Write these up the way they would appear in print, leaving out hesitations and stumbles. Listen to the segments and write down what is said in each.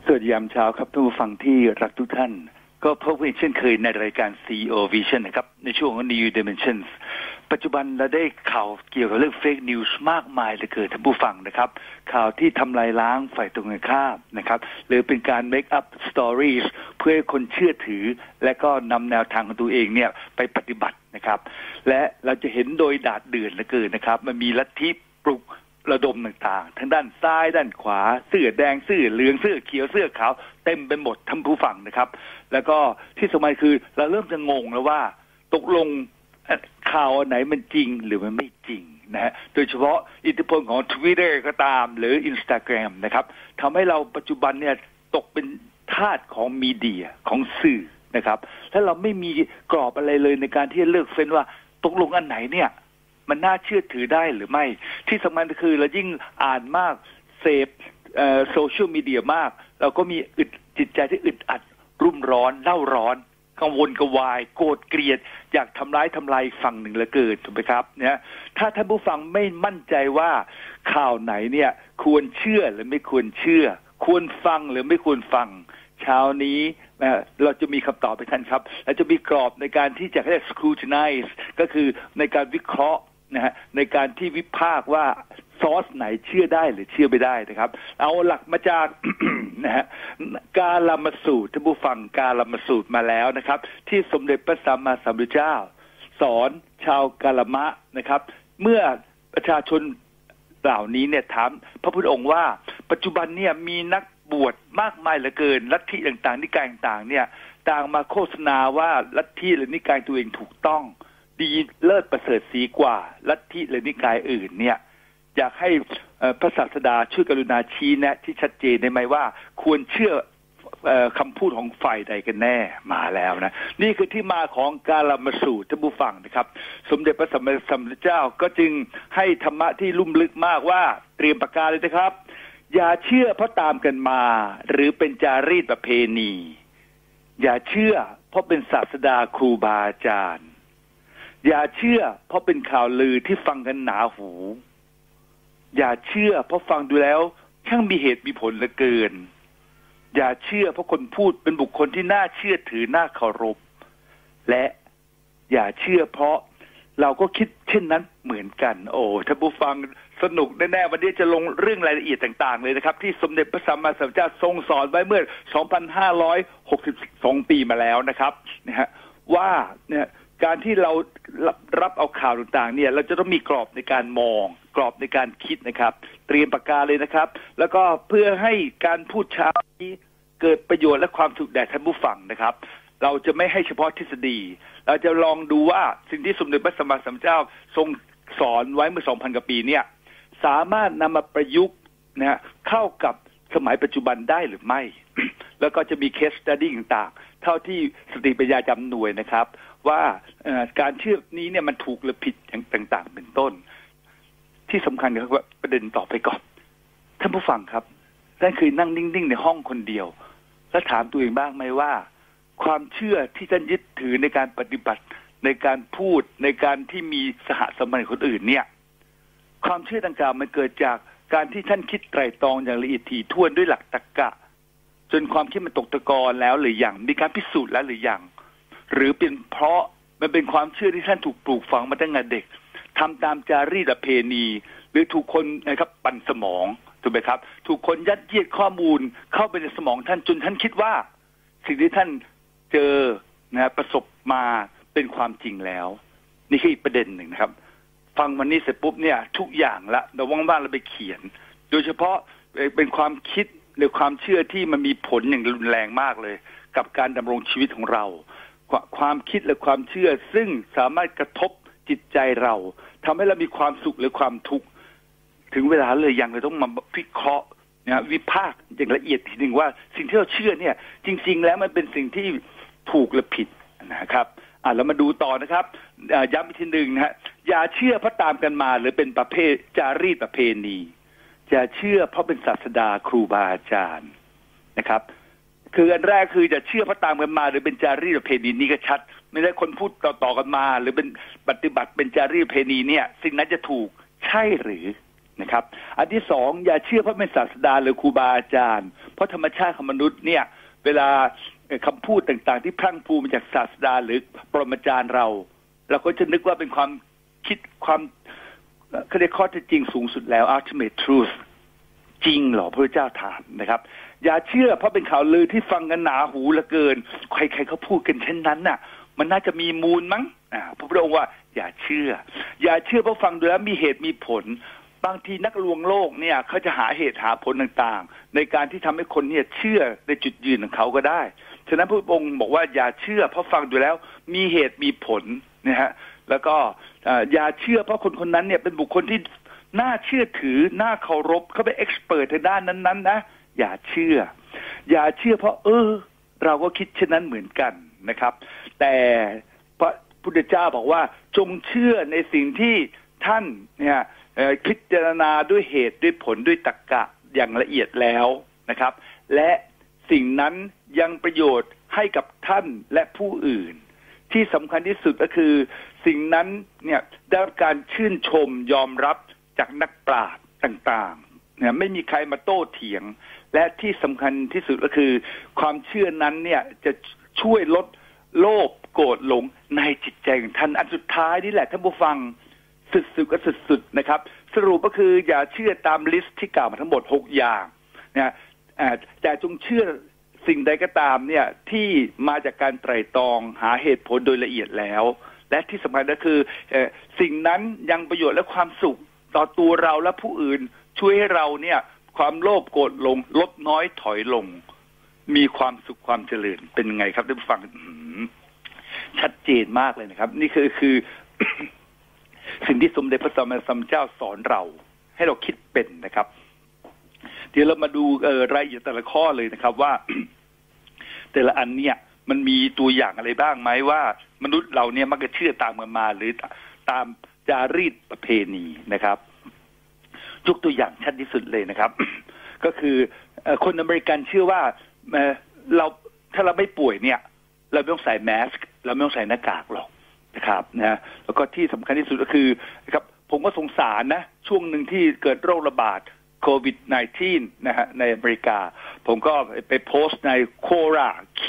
สวัสดียามเช้าครับท่านผู้ฟังที่รักทุกท่านก็พบกันเช่นเคยในรายการ CEO Vision นะครับในช่วงของ New Dimensions ปัจจุบันเราได้ข่าวเกี่ยวกับเรื่อง Fake News มากมายเหลือเกินท่านผู้ฟังนะครับข่าวที่ทำลายล้างฝ่ายตรงกันข้ามนะครับหรือเป็นการ make up stories เพื่อให้คนเชื่อถือและก็นำแนวทางของตัวเองเนี่ยไปปฏิบัตินะครับและเราจะเห็นโดยดาดเดือดเหลือเกินนะครับมันมีลัทธิปลุกระดมต่างๆทั้งด้านซ้ายด้านขวาเสื้อแดงเสื้อเหลืองเสื้อเขียวเสื้อขาวเต็มไปหมดท่านผู้ฟังนะครับแล้วก็ที่สำคัญคือเราเริ่มจะงงแล้วว่าตกลงข่าวไหนมันจริงหรือมันไม่จริงนะฮะโดยเฉพาะอิทธิพลของ Twitter ก็ตามหรือ Instagram นะครับทำให้เราปัจจุบันเนี่ยตกเป็นทาสของมีเดียของสื่อนะครับถ้าเราไม่มีกรอบอะไรเลยในการที่จะเลือกเฟ้นว่าตกลงอันไหนเนี่ยมันน่าเชื่อถือได้หรือไม่ที่สำคัญคือเรายิ่งอ่านมากเสพโซเชียลมีเดียมากเราก็มีจิตใจที่อึดอัดรุ่มร้อนเล่าร้อนกังวลกวายโกรธเกลียดอยากทำลายฝั่งหนึ่งเหลือเกินถูกไหมครับเนี่ยถ้าท่านผู้ฟังไม่มั่นใจว่าข่าวไหนเนี่ยควรเชื่อหรือไม่ควรเชื่อควรฟังหรือไม่ควรฟังเช้านี้เราจะมีคำตอบให้ท่านครับและจะมีกรอบในการที่จะให้ scrutinize ก็คือในการวิเคราะห์นะฮะในการที่วิพากษ์ว่าซอสไหนเชื่อได้หรือเชื่อไม่ได้นะครับเอาหลักมาจาก นะฮะกาลามสูตรท่านผู้ฟังกาลามสูตรมาแล้วนะครับที่สมเด็จพระสัมมาสัมพุทธเจ้าสอนชาวกาลามะนะครับเมื่อประชาชนเหล่านี้เนี่ยถามพระพุทธองค์ว่าปัจจุบันเนี่ยมีนักบวชมากมายเหลือเกินลัทธิต่างๆนิกายต่างๆเนี่ยต่างมาโฆษณาว่าลัทธิหรือนิกายตัวเองถูกต้องดีเลิศประเสริฐสีกว่าลัทธิหรือนิกายอื่นเนี่ยอยากให้พระศาสดาช่วยกรุณาชี้แนะที่ชัดเจนได้ไหมว่าควรเชื่อคำพูดของฝ่ายใดกันแน่มาแล้วนะนี่คือที่มาของกาลามสูตรท่านผู้ฟังนะครับสมเด็จพระสัมมาสัมพุทธเจ้าก็จึงให้ธรรมะที่ลุ่มลึกมากว่าเตรียมปากกาเลยนะครับอย่าเชื่อเพราะตามกันมาหรือเป็นจารีตประเพณีอย่าเชื่อเพราะเป็นศาสดาครูบาอาจารย์อย่าเชื่อเพราะเป็นข่าวลือที่ฟังกันหนาหูอย่าเชื่อเพราะฟังดูแล้วช่างมีเหตุมีผลเหลือเกินอย่าเชื่อเพราะคนพูดเป็นบุคคลที่น่าเชื่อถือน่าเคารพและอย่าเชื่อเพราะเราก็คิดเช่นนั้นเหมือนกันโอ้ท่านผู้ฟังสนุกแน่ๆวันนี้จะลงเรื่องรายละเอียดต่างๆเลยนะครับที่สมเด็จพระสัมมาสัมพุทธเจ้าทรงสอนไว้เมื่อ 2,562 ปีมาแล้วนะครับนะฮะว่าเนี่ยการที่เรารับเอาข่าวต่างๆเนี่ยเราจะต้องมีกรอบในการมองกรอบในการคิดนะครับเตรียมปากกาเลยนะครับแล้วก็เพื่อให้การพูดเช้านี้เกิดประโยชน์และความสุขแด่ท่านผู้ฟังนะครับเราจะไม่ให้เฉพาะทฤษฎีเราจะลองดูว่าสิ่งที่สมเด็จพระสัมมาสัมพุทธเจ้าทรงสอนไว้เมื่อ 2,000 กว่าปีเนี่ยสามารถนำมาประยุกต์นะฮะเข้ากับสมัยปัจจุบันได้หรือไม่ แล้วก็จะมี case study ต่างๆเท่าที่สติปัญญาจำหน่วยนะครับว่าการเชื่อนี้เนี่ยมันถูกหรือผิดอย่างต่างๆเป็นต้นที่สำคัญคือว่าประเด็นต่อไปก่อนท่านผู้ฟังครับท่านเคยนั่งนิ่งๆในห้องคนเดียวแล้วถามตัวเองบ้างไหมว่าความเชื่อที่ท่านยึดถือในการปฏิบัติในการพูดในการที่มีสหสัมพันธ์กับคนอื่นเนี่ยความเชื่อดังกล่าวมันเกิดจากการที่ท่านคิดไตร่ตรองอย่างละเอียดถี่ถ้วนด้วยหลักตรรกะจนความคิดมันตกตะกอนแล้วหรือยังมีการพิสูจน์แล้วหรือยังหรือเป็นเพราะมันเป็นความเชื่อที่ท่านถูกปลูกฝังมาตั้งแต่เด็กทำตามจารีตประเพณีหรือถูกคนนะครับปั่นสมองถูกไหมครับถูกคนยัดเยียดข้อมูลเข้าไปในสมองท่านจนท่านคิดว่าสิ่งที่ท่านเจอนะประสบมาเป็นความจริงแล้วนี่คืออีกประเด็นหนึ่งนะครับฟังวันนี้เสร็จปุ๊บเนี่ยทุกอย่างละเราว่างๆเราไปเขียนโดยเฉพาะเป็นความคิดหรือความเชื่อที่มันมีผลอย่างรุนแรงมากเลยกับการดำรงชีวิตของเราความคิดและความเชื่อซึ่งสามารถกระทบจิตใจเราทำให้เรามีความสุขหรือความทุกข์ถึงเวลาเลยยังเราต้องมาวิเคราะห์นะวิพากษ์อย่างละเอียดทีหนึ่งว่าสิ่งที่เราเชื่อเนี่ยจริงๆแล้วมันเป็นสิ่งที่ถูกหรือผิดนะครับเรามาดูต่อนะครับย้ำอีกทีหนึ่งนะฮะอย่าเชื่อเพราะตามกันมาหรือเป็นประเพณีจารีตประเพณีอย่าเชื่อเพราะเป็นศาสดาครูบาอาจารย์นะครับคืออันแรกคือจะเชื่อเพราะตามกันมาหรือเป็นจารีตประเพณีนี่ก็ชัดไม่ได้คนพูดต่อๆกันมาหรือเป็นปฏิบัติเป็นจารีตประเพณีเนี่ยสิ่งนั้นจะถูกใช่หรือนะครับอันที่สองอย่าเชื่อเพราะเป็นศาสดาหรือครูบาอาจารย์เพราะธรรมชาติของมนุษย์เนี่ยเวลาคำพูดต่างๆที่พรั่งพรูมาจากศาสดาหรือปรมาจารย์เราก็จะนึกว่าเป็นความคิดความเขาเรียกข้อเท็จจริงสูงสุดแล้ว ultimate truth จริงเหรอพระเจ้าถามนะครับอย่าเชื่อเพราะเป็นข่าวลือที่ฟังกันหนาหูเหลือเกินใครๆเขาพูดกันเช่นนั้นน่ะมันน่าจะมีมูลมั้งพระพุทธองค์ว่าอย่าเชื่อเพราะฟังดูแล้วมีเหตุมีผลบางทีนักลวงโลกเนี่ยเขาจะหาเหตุหาผลต่างๆในการที่ทำให้คนเนี่ยเชื่อในจุดยืนของเขาก็ได้ฉะนั้นพระองค์บอกว่าอย่าเชื่อเพราะฟังดูแล้วมีเหตุมีผลนะฮะแล้วก็อย่าเชื่อเพราะคนคนนั้นเนี่ยเป็นบุคคลที่น่าเชื่อถือน่าเคารพเขาเป็นเอ็กซ์เพิร์ทในด้านนั้นๆนะอย่าเชื่อเพราะเราก็คิดเช่นนั้นเหมือนกันนะครับแต่พระพุทธเจ้าบอกว่าจงเชื่อในสิ่งที่ท่านเนี่ยพิจารณาด้วยเหตุด้วยผลด้วยตรรกะอย่างละเอียดแล้วนะครับและสิ่งนั้นยังประโยชน์ให้กับท่านและผู้อื่นที่สำคัญที่สุดก็คือสิ่งนั้นเนี่ยได้รับการชื่นชมยอมรับจากนักปราชญ์ต่างๆเนี่ยไม่มีใครมาโต้เถียงและที่สำคัญที่สุดก็คือความเชื่อนั้นเนี่ยจะช่วยลดโลภโกรธหลงในจิตใจของท่านอันสุดท้ายนี่แหละท่านผู้ฟังสุดๆก็สุดๆนะครับสรุปก็คืออย่าเชื่อตามลิสต์ที่กล่าวมาทั้งหมด6อย่างนะแต่จงเชื่อสิ่งใดก็ตามเนี่ยที่มาจากการไตร่ตรองหาเหตุผลโดยละเอียดแล้วและที่สำคัญก็คือสิ่งนั้นยังประโยชน์และความสุขต่อตัวเราและผู้อื่นช่วยให้เราเนี่ยความโลภโกรธหลงลดน้อยถอยลงมีความสุขความเจริญเป็นไงครับท่านผู้ฟังชัดเจนมากเลยนะครับนี่คือ สิ่งที่สมเด็จพระสัมมาสัมพุทธเจ้าสอนเราให้เราคิดเป็นนะครับเดี๋ยวเรามาดูรายละเอียดแต่ละข้อเลยนะครับว่า แต่ละอันเนี่ยมันมีตัวอย่างอะไรบ้างไหมว่ามนุษย์เราเนี่ยมักจะเชื่อตามกันมาหรือตามจารีตประเพณีนะครับยกตัวอย่างชัดที่สุดเลยนะครับ ก็คือคนอเมริกันเชื่อว่าเราถ้าเราไม่ป่วยเนี่ยเราไม่ต้องใส่แมสก์เราไม่ต้องใส่หน้ากากหรอกนะครับนะแล้วก็ที่สำคัญที่สุดก็คือนะครับผมก็สงสารนะช่วงหนึ่งที่เกิดโรคระบาดโควิด -19 นะฮะในอเมริกาผมก็ไปโพสต์ใน Quora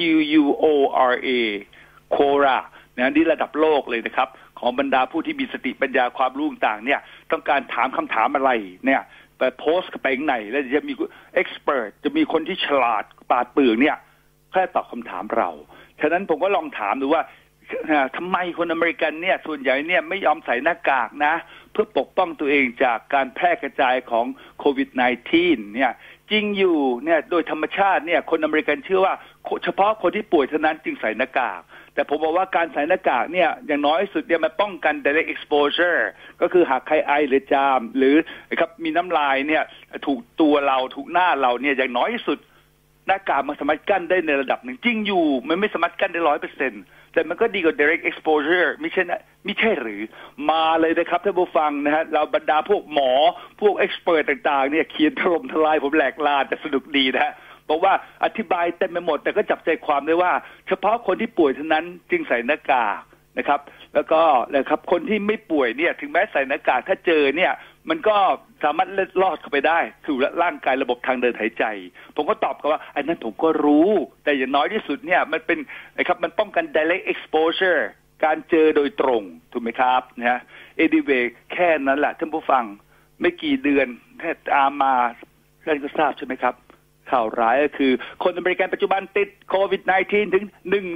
Quora Quora นะนี่ระดับโลกเลยนะครับของบรรดาผู้ที่มีสติปัญญาความรู้ต่างๆเนี่ยต้องการถามคำถามอะไรเนี่ยไปโพสต์ไปไหนแล้วจะมีเอ็กซ์เพรสจะมีคนที่ฉลาดปราดเปรื่องเนี่ยแค่ตอบคำถามเราฉะนั้นผมก็ลองถามดูว่าทำไมคนอเมริกันเนี่ยส่วนใหญ่เนี่ยไม่ยอมใส่หน้ากากนะเพื่อปกป้องตัวเองจากการแพร่กระจายของโควิด -19 เนี่ยจริงอยู่เนี่ยโดยธรรมชาติเนี่ยคนอเมริกันเชื่อว่าเฉพาะคนที่ป่วยเท่านั้นจึงใส่หน้ากากแต่ผมบอกว่าการใส่หน้ากากเนี่ยอย่างน้อยสุดเนี่ยมันป้องกัน direct exposure ก็คือหากใครไอหรือจามหรือครับมีน้ำลายเนี่ยถูกตัวเราถูกหน้าเราเนี่ยอย่างน้อยสุดหน้ากากมันสามารถกั้นได้ในระดับหนึ่งจริงอยู่มันไม่สามารถกั้นได้ 100%แต่มันก็ดีกว่า direct exposure ไม่ใช่หรือมาเลยนะครับท่านผู้ฟังนะฮะเราบรรดาพวกหมอพวก expert ต่างๆเนี่ยเขียนถล่มทลายผมแหลกลานแต่สนุกดีนะฮะบอกว่าอธิบายเต็มไปหมดแต่ก็จับใจความได้ว่าเฉพาะคนที่ป่วยเท่านั้นจึงใส่หน้ากากนะครับแล้วก็นะครับคนที่ไม่ป่วยเนี่ยถึงแม้ใส่หน้ากากถ้าเจอเนี่ยมันก็สามารถเล็ดลอดเข้าไปได้สู่ร่างกายระบบทางเดินหายใจผมก็ตอบเขาว่าอันนั้นผมก็รู้แต่อย่างน้อยที่สุดเนี่ยมันเป็นนะครับมันป้องกัน direct exposure การเจอโดยตรงถูกไหมครับนะ anyway แค่นั้นแหละท่านผู้ฟังไม่กี่เดือนแค่ตามมาท่านก็ทราบใช่ไหมครับข่าวร้ายก็คือคนอเมริกันปัจจุบันติดโควิด -19 ถึง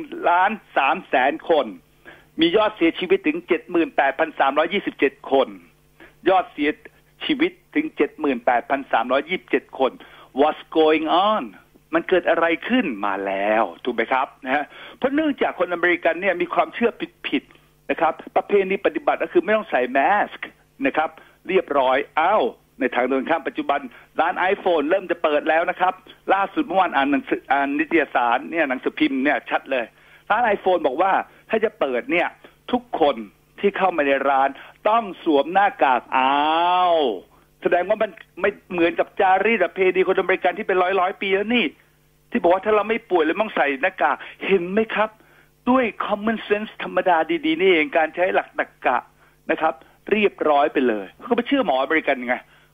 1,300,000 คนมียอดเสียชีวิตถึง 78,327 คนยอดเสียชีวิตถึง 78,327 คน What's going on มันเกิดอะไรขึ้นมาแล้วถูกไหมครับนะฮะเพราะเนื่องจากคนอเมริกันเนี่ยมีความเชื่อผิดๆนะครับประเพณีปฏิบัติก็คือไม่ต้องใส่แมสก์นะครับเรียบร้อยในทางตรงข้ามปัจจุบันร้าน iPhone เริ่มจะเปิดแล้วนะครับล่าสุดเมื่อวานอ่านนิตยสารเนี่ยหนังสือพิมพ์เนี่ยชัดเลยร้าน iPhone บอกว่าถ้าจะเปิดเนี่ยทุกคนที่เข้ามาในร้านต้องสวมหน้ากากแสดงว่ามันไม่เหมือนกับจารีตประเพณีคนอเมริกันที่เป็นร้อยปีแล้วนี่ที่บอกว่าถ้าเราไม่ป่วยเลยต้องใส่หน้ากากเห็นไหมครับด้วย common sense ธรรมดาดีๆนี่เองการใช้หลักตรรกะนะครับเรียบร้อยไปเลยเขาไปเชื่อหมออเมริกันไง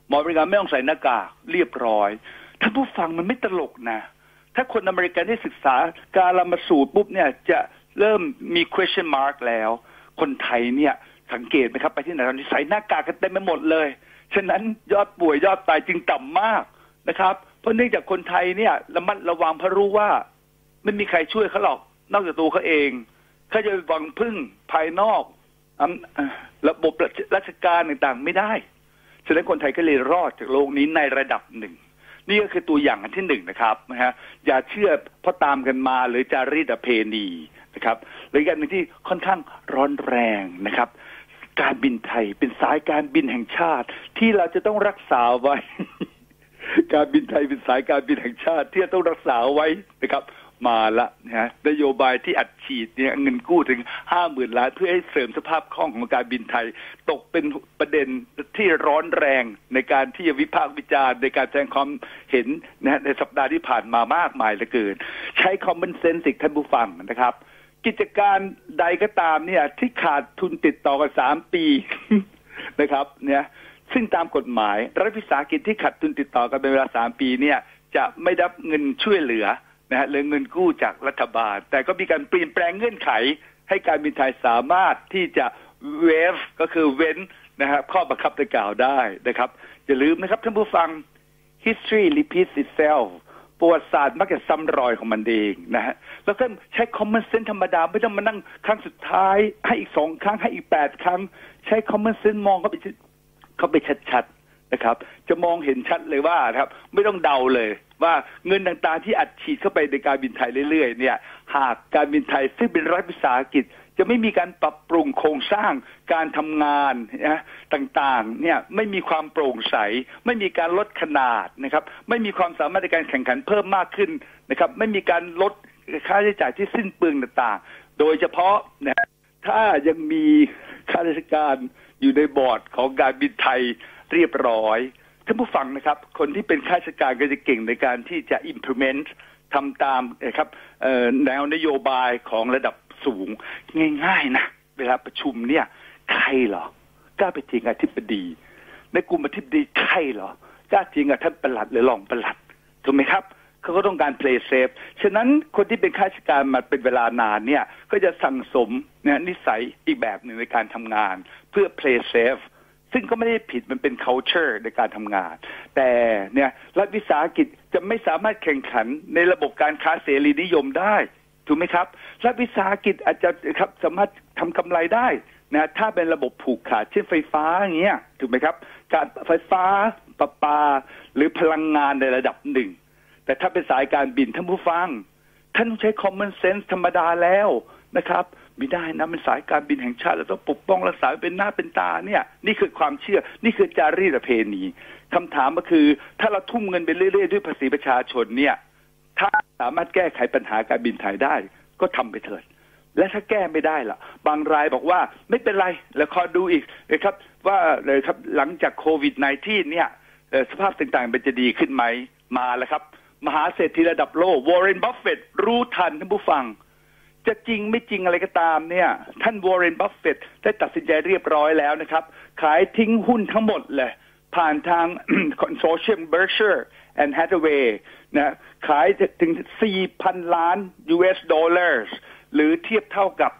หมอบริการไม่ต้องใส่หน้ากากเรียบร้อยท่านผู้ฟังมันไม่ตลกนะถ้าคนอเมริกันที่ศึกษาการละมาสูตรปุ๊บเนี่ยจะเริ่มมี question mark แล้วคนไทยเนี่ยสังเกตไหมครับไปที่ไหนตอนนี้ใส่หน้ากากกันเต็มไปหมดเลยฉะนั้นยอดป่วยยอดตายจึงต่ำมากนะครับเพราะเนื่องจากคนไทยเนี่ยระมัดระวังเพราะรู้ว่าไม่มีใครช่วยเขาหรอกนอกจากตัวเขาเองเขาจะหวังพึ่งภายนอกระบบราชการต่างๆไม่ได้ฉะนั้นคนไทยก็เลยรอดจากโลกนี้ในระดับหนึ่งนี่ก็คือตัวอย่างอันที่หนึ่งนะครับนะฮะอย่าเชื่อเพราะตามกันมาหรือจารีตประเพณีนะครับหรืออีกอันหนึ่งที่ค่อนข้างร้อนแรงนะครับการบินไทยเป็นสายการบินแห่งชาติที่เราจะต้องรักษาไว้ การบินไทยเป็นสายการบินแห่งชาติที่จะต้องรักษาไว้นะครับมาละนะฮะนโยบายที่อัดฉีดเนี่ยเงินกู้ถึง 50,000 ล้านเพื่อให้เสริมสภาพคล่องของการบินไทยตกเป็นประเด็นที่ร้อนแรงในการที่จะวิพากษ์วิจารณ์ในการแสดงความเห็นนะในสัปดาห์ที่ผ่านมามากมายเหลือเกินใช้ common sense ท่านผู้ฟังนะครับกิจการใดก็ตามเนี่ยที่ขาดทุนติดต่อกัน3 ปี นะครับเนี่ยซึ่งตามกฎหมายรัฐวิสาหกิจที่ขาดทุนติดต่อกันเป็นเวลา3 ปีเนี่ยจะไม่ได้เงินช่วยเหลือนะฮะหรือเงินกู้จากรัฐบาลแต่ก็มีการเปลี่ยนแปลงเงื่อนไขให้การบินไทยสามารถที่จะเวฟก็คือเว้นนะครับข้อบังคับดังกล่าวได้นะครับอย่าลืมนะครับท่านผู้ฟัง history repeats itself ประวัติศาสตร์มักจะซ้ำรอยของมันเองนะฮะแล้วก็ใช้ common sense ธรรมดาไม่ต้องมานั่งครั้งสุดท้ายให้อีก2 ครั้งให้อีก8 ครั้งใช้ common sense มองเข้าไปชัดๆนะครับจะมองเห็นชัดเลยว่าครับไม่ต้องเดาเลยว่าเงินต่างๆที่อัดฉีดเข้าไปในการบินไทยเรื่อยๆเนี่ยหากการบินไทยซึ่งเป็นรัฐวิสาหกิจจะไม่มีการปรับปรุงโครงสร้างการทำงานนะต่างๆเนี่ยไม่มีความโปร่งใสไม่มีการลดขนาดนะครับไม่มีความสามารถในการแข่งขันเพิ่มมากขึ้นนะครับไม่มีการลดค่าใช้จ่ายที่สิ้นเปลืองต่างๆโดยเฉพาะนะถ้ายังมีข้าราชการอยู่ในบอร์ดของการบินไทยเรียบร้อยท่านผู้ฟังนะครับคนที่เป็นข้าราชการก็จะเก่งในการที่จะ implement ทำตามนะครับแนวนโยบายของระดับสูงง่ายๆนะเวลาประชุมเนี่ยใครเหรอกล้าไปเถียงอธิบดีในกลุ่มอธิบดีใครเหรอกล้าเถียงกับท่านปลัดหรือรองปลัดถูกไหมครับเขาก็ต้องการ play safe ฉะนั้นคนที่เป็นข้าราชการมาเป็นเวลานานเนี่ยก็จะสั่งสมเนี่ยนิสัยอีกแบบหนึ่งในการทำงานเพื่อ play safeซึ่งก็ไม่ได้ผิดมันเป็น culture ในการทำงานแต่เนี่ยรัฐวิสาหกิจจะไม่สามารถแข่งขันในระบบการค้าเสรีนิยมได้ถูกไหมครับรัฐวิสาหกิจอาจจะครับสามารถทำกำไรได้นะถ้าเป็นระบบผูกขาดเช่นไฟฟ้าอย่างเงี้ยถูกไหมครับการไฟฟ้าประปาหรือพลังงานในระดับหนึ่งแต่ถ้าเป็นสายการบินท่านผู้ฟังท่านต้องใช้ common sense ธรรมดาแล้วนะครับไม่ได้นะมันสายการบินแห่งชาติเราต้องปกป้องรักษาเป็นหน้าเป็นตาเนี่ยนี่คือความเชื่อนี่คือจารีตประเพณีคำถามก็คือถ้าเราทุ่มเงินไปเรื่อยๆด้วยภาษีประชาชนเนี่ยถ้าสามารถแก้ไขปัญหาการบินไทยได้ก็ทำไปเถิดและถ้าแก้ไม่ได้ล่ะบางรายบอกว่าไม่เป็นไรแล้วขอดูอีกนะครับว่าเลยครับหลังจากโควิด -19 เนี่ยสภาพต่างๆมันจะดีขึ้นไหมมาแล้วครับมหาเศรษฐีระดับโลกวอร์เรน บัฟเฟตต์รู้ทันท่านผู้ฟังจะจริงไม่จริงอะไรก็ตามเนี่ยท่านวอร์เรน บัฟเฟตต์ได้ตัดสินใจเรียบร้อยแล้วนะครับขายทิ้งหุ้นทั้งหมดเลยผ่านทาง Consortium Berkshire and Hathaway นะขายถึง 4,000 ล้าน US ดอลลาร์หรือเทียบเท่ากับ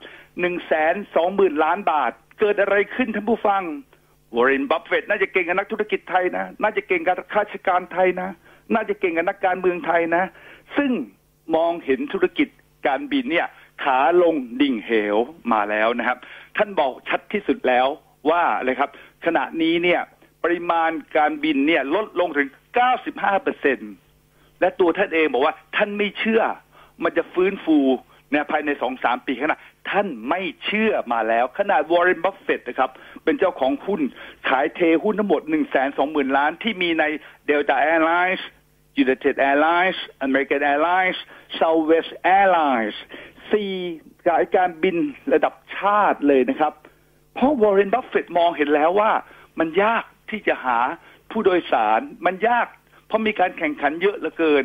120,000 ล้านบาทเกิดอะไรขึ้นท่านผู้ฟังวอร์เรน บัฟเฟตต์น่าจะเก่งกับนักธุรกิจไทยนะน่าจะเก่งกับข้าราชการไทยนะน่าจะเก่งกับนักการเมืองไทยนะซึ่งมองเห็นธุรกิจการบินเนี่ยขาลงดิ่งเหวมาแล้วนะครับท่านบอกชัดที่สุดแล้วว่าอะไรครับขณะนี้เนี่ยปริมาณการบินเนี่ยลดลงถึง 95% และตัวท่านเองบอกว่าท่านไม่เชื่อมันจะฟื้นฟูเนี่ยภายใน 2-3 ปีข้างหน้าท่านไม่เชื่อมาแล้วขนาดวอร์เรน บัฟเฟตต์นะครับเป็นเจ้าของหุ้นขายเทหุ้นทั้งหมด 120,000 ล้านที่มีใน Delta Airlines United Airlines American Airlines Southwest Airlines 4 สายการบินระดับชาติเลยนะครับเพราะวอร์เรน บัฟเฟตต์มองเห็นแล้วว่ามันยากที่จะหาผู้โดยสารมันยากเพราะมีการแข่งขันเยอะเหลือเกิน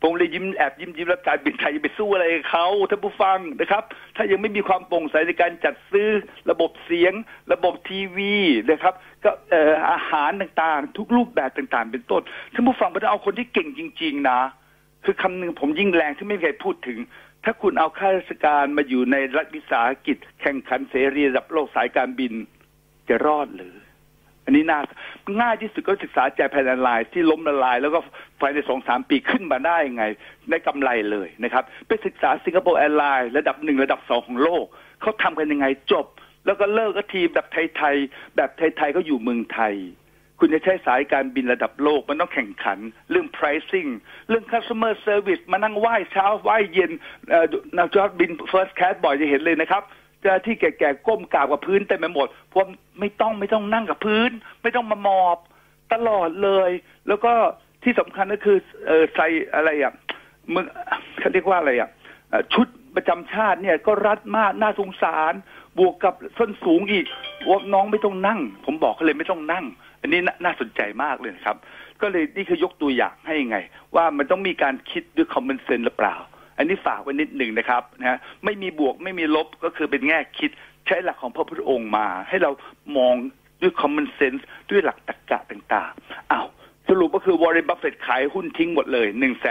ผมเลยแอบยิ้มแล้วการบินไทยจะไปสู้อะไรเขาท่านผู้ฟังนะครับถ้ายังไม่มีความโปร่งใสในการจัดซื้อระบบเสียงระบบทีวีนะครับก็อาหารต่างๆทุกรูปแบบต่างๆเป็นต้นท่านผู้ฟังไม่ต้องเอาคนที่เก่งจริงๆนะคือคำหนึ่งผมยิ่งแรงที่ไม่มีใครพูดถึงถ้าคุณเอาข้าราชการมาอยู่ในรัฐวิสาหกิจแข่งขันเสรีระดับโลกสายการบินจะรอดหรืออันนี้ง่ายที่สุดก็ศึกษาใจแพนไลน์ที่ล้มละลายแล้วก็ภายใน 2-3 ปีขึ้นมาได้ไงได้กำไรเลยนะครับไปศึกษาสิงคโปร์แอร์ไลน์ระดับ1ระดับ2ของโลกเขาทำกันยังไงจบแล้วก็เลิกก็ทีแบบไทยๆแบบไทยๆก็อยู่เมืองไทยคุณจะใช้สายการบินระดับโลกมันต้องแข่งขันเรื่อง pricing เรื่อง customer service มานั่งไหว้เช้าไหว้เย็นนักจอดบิน first class บ่อยจะเห็นเลยนะครับที่แก่ๆก้มกราบกับพื้นเต็มไปหมดเพราะไม่ต้องนั่งกับพื้นไม่ต้องมาหมอบตลอดเลยแล้วก็ที่สำคัญก็คือใส่อะไรมึงเขาเรียกว่าอะไรชุดประจำชาติเนี่ยก็รัดมากน่าสงสารบวกกับส้นสูงอีกว่าน้องไม่ต้องนั่งผมบอกเขาเลยไม่ต้องนั่งอันนี้น่าสนใจมากเลยครับก็เลยนี่คือยกตัวอย่างให้ไงว่ามันต้องมีการคิดด้วย common sense หรือเปล่าอันนี้ฝากไว้นิดหนึ่งนะครับนะไม่มีบวกไม่มีลบก็คือเป็นแง่คิดใช้หลักของพระพุทธองค์มาให้เรามองด้วย common sense ด้วยหลักตรรกะต่างๆอ้าวสรุปก็คือวอร์เรน บัฟเฟตต์ขายหุ้นทิ้งหมดเลย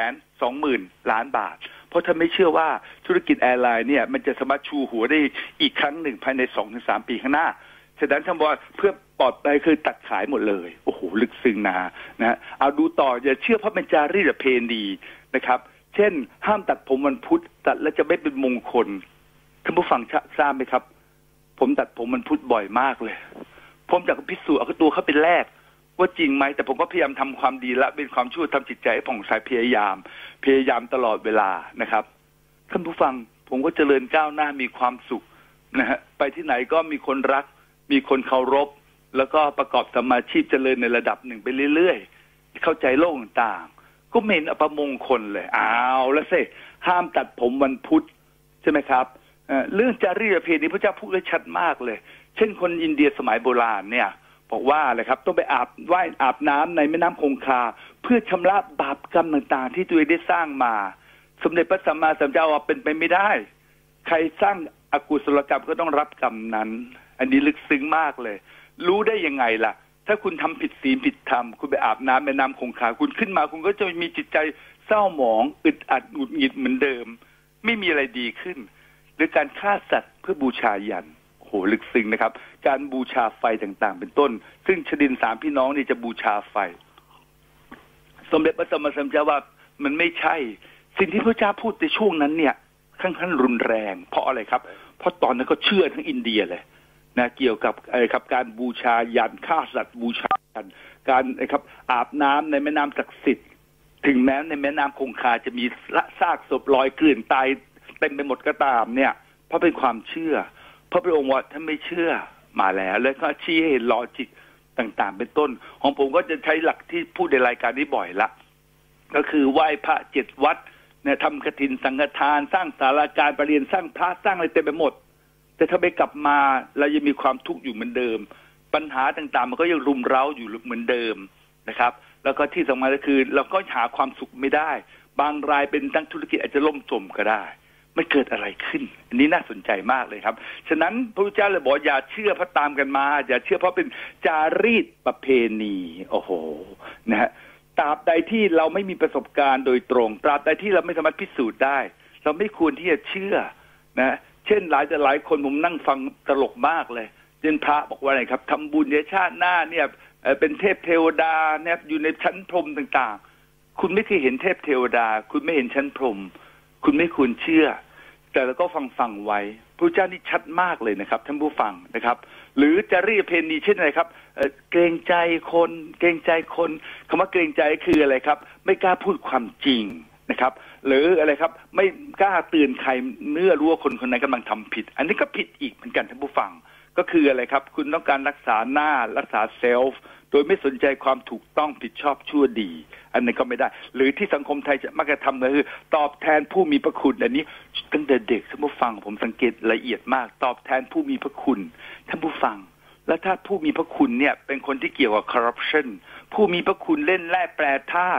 120,000 ล้านบาทเพราะถ้าไม่เชื่อว่าธุรกิจแอร์ไลน์เนี่ยมันจะสามารถชูหัวได้อีกครั้งหนึ่งภายใน 2-3 ปีข้างหน้าฉะนั้นท่านบอกเพื่อปลอดภัยคือตัดขายหมดเลยโอ้โหลึกซึ้งนะเอาดูต่ออย่าเชื่อเพราะเป็นจารีตประเพณีนะครับเช่นห้ามตัดผมวันพุธตัดแล้วจะไม่เป็นมงคลท่านผู้ฟังทราบไหมครับผมตัดผมวันพุธบ่อยมากเลยผมอยากพิสูจน์เอาตัวเขาเป็นแรกว่าจริงไหมแต่ผมก็พยายามทำความดีละเป็นความชั่วทำจิตใจให้ผ่องใสพยายามตลอดเวลานะครับท่านผู้ฟังผมก็เจริญก้าวหน้ามีความสุขนะฮะไปที่ไหนก็มีคนรักมีคนเคารพแล้วก็ประกอบสมาชีพเจริญในระดับหนึ่งไปเรื่อยๆเข้าใจโลกต่างก็เมนอัปมงคลเลยแล้วสิห้ามตัดผมวันพุธใช่ไหมครับเรื่องจารีตประเพณีพระเจ้าพูดไว้ชัดมากเลยเช่นคนอินเดียสมัยโบราณเนี่ยบอกว่าอะไรครับต้องไปอาบน้ำในแม่น้ำคงคาเพื่อชำระบาปกรรมต่างๆที่ตัวเองได้สร้างมาสมเด็จพระสัมมาสัมพุทธเจ้าว่าเป็นไปไม่ได้ใครสร้างอกุศลกรรมก็ต้องรับกรรมนั้นอันนี้ลึกซึ้งมากเลยรู้ได้ยังไงล่ะถ้าคุณทำผิดศีลผิดธรรมคุณไปอาบน้ำแม่น้ำคงคาคุณขึ้นมาคุณก็จะมีจิตใจเศร้าหมองอึดอัดหงุดหงิดเหมือนเดิมไม่มีอะไรดีขึ้นหรือการฆ่าสัตว์เพื่อบูชายันโหลึกซึ้งนะครับการบูชาไฟต่างๆเป็นต้นซึ่งชดิน3พี่น้องนี่จะบูชาไฟสมเด็จพระสัมมาสัมพุทธเจ้าว่ามันไม่ใช่สิ่งที่พระเจ้าพูดในช่วงนั้นเนี่ยค่อนข้างรุนแรงเพราะอะไรครับเพราะตอนนั้นก็เชื่อทั้งอินเดียเลยนะเกี่ยวกับอะไรครับการบูชายันฆ่าสัตว์บูชายันการครับอาบน้ำในแม่น้ำศักดิ์สิทธิ์ถึงแม้ในแม่น้ำคงคาจะมีซากศพลอยเกลื่อนตายเต็มไปหมดก็ตามเนี่ยเพราะเป็นความเชื่อพระพุทธองค์ว่าท่านไม่เชื่อมาแล้วก็ชี้ให้เห็นลอจิกต่างๆเป็นต้นของผมก็จะใช้หลักที่พูดในรายการนี้บ่อยละก็คือไหว้พระ7 วัดเนี่ยทำกฐินสังฆทานสร้างศาลาการประเรียนสร้างพระสร้างอะไรเต็มไปหมดแต่ถ้าไปกลับมาเรายังมีความทุกข์อยู่เหมือนเดิมปัญหาต่างๆมันก็ยังรุมเร้าอยู่เหมือนเดิมนะครับแล้วก็ที่สำคัญก็คือเราก็หาความสุขไม่ได้บางรายเป็นตั้งธุรกิจอาจจะล่มจมก็ได้ไม่เกิดอะไรขึ้นอันนี้น่าสนใจมากเลยครับฉะนั้นพระพุทธเจ้าเลยบอกอย่าเชื่อเพราะตามกันมาอย่าเชื่อเพราะเป็นจารีตประเพณีโอ้โหนะฮะตราบใดที่เราไม่มีประสบการณ์โดยตรงตราบใดที่เราไม่สามารถพิสูจน์ได้เราไม่ควรที่จะเชื่อนะเช่นหลายคนผมนั่งฟังตลกมากเลยเช่นพระบอกว่าอะไรครับทำบุญในชาติหน้าเนี่ยเป็นเทพเทวดาเนี่ยอยู่ในชั้นพรหมต่างๆคุณไม่เคยเห็นเทพเทวดาคุณไม่เห็นชั้นพรหมคุณไม่ควรเชื่อแต่เราก็ฟังไว้พระเจ้านี่ชัดมากเลยนะครับท่านผู้ฟังนะครับหรือจารีตประเพณีเช่นอะไรครับเกรงใจคนคำว่าเกรงใจคืออะไรครับไม่กล้าพูดความจริงนะครับหรืออะไรครับไม่กล้าเตือนใครเมื่อรู้ว่าคนคนนั้นกำลังทำผิดอันนี้ก็ผิดอีกเหมือนกันท่านผู้ฟังก็คืออะไรครับคุณต้องการรักษาหน้ารักษาเซลฟ์โดยไม่สนใจความถูกต้องผิดชอบชั่วดีอันนี้ก็ไม่ได้หรือที่สังคมไทยจะมักจะทำก็คือตอบแทนผู้มีพระคุณอันนี้ตั้งแต่เด็กท่านผู้ฟังผมสังเกตละเอียดมากตอบแทนผู้มีพระคุณท่านผู้ฟังแล้วถ้าผู้มีพระคุณเนี่ยเป็นคนที่เกี่ยวกับคอร์รัปชันผู้มีพระคุณเล่นแร่แปรธาตุ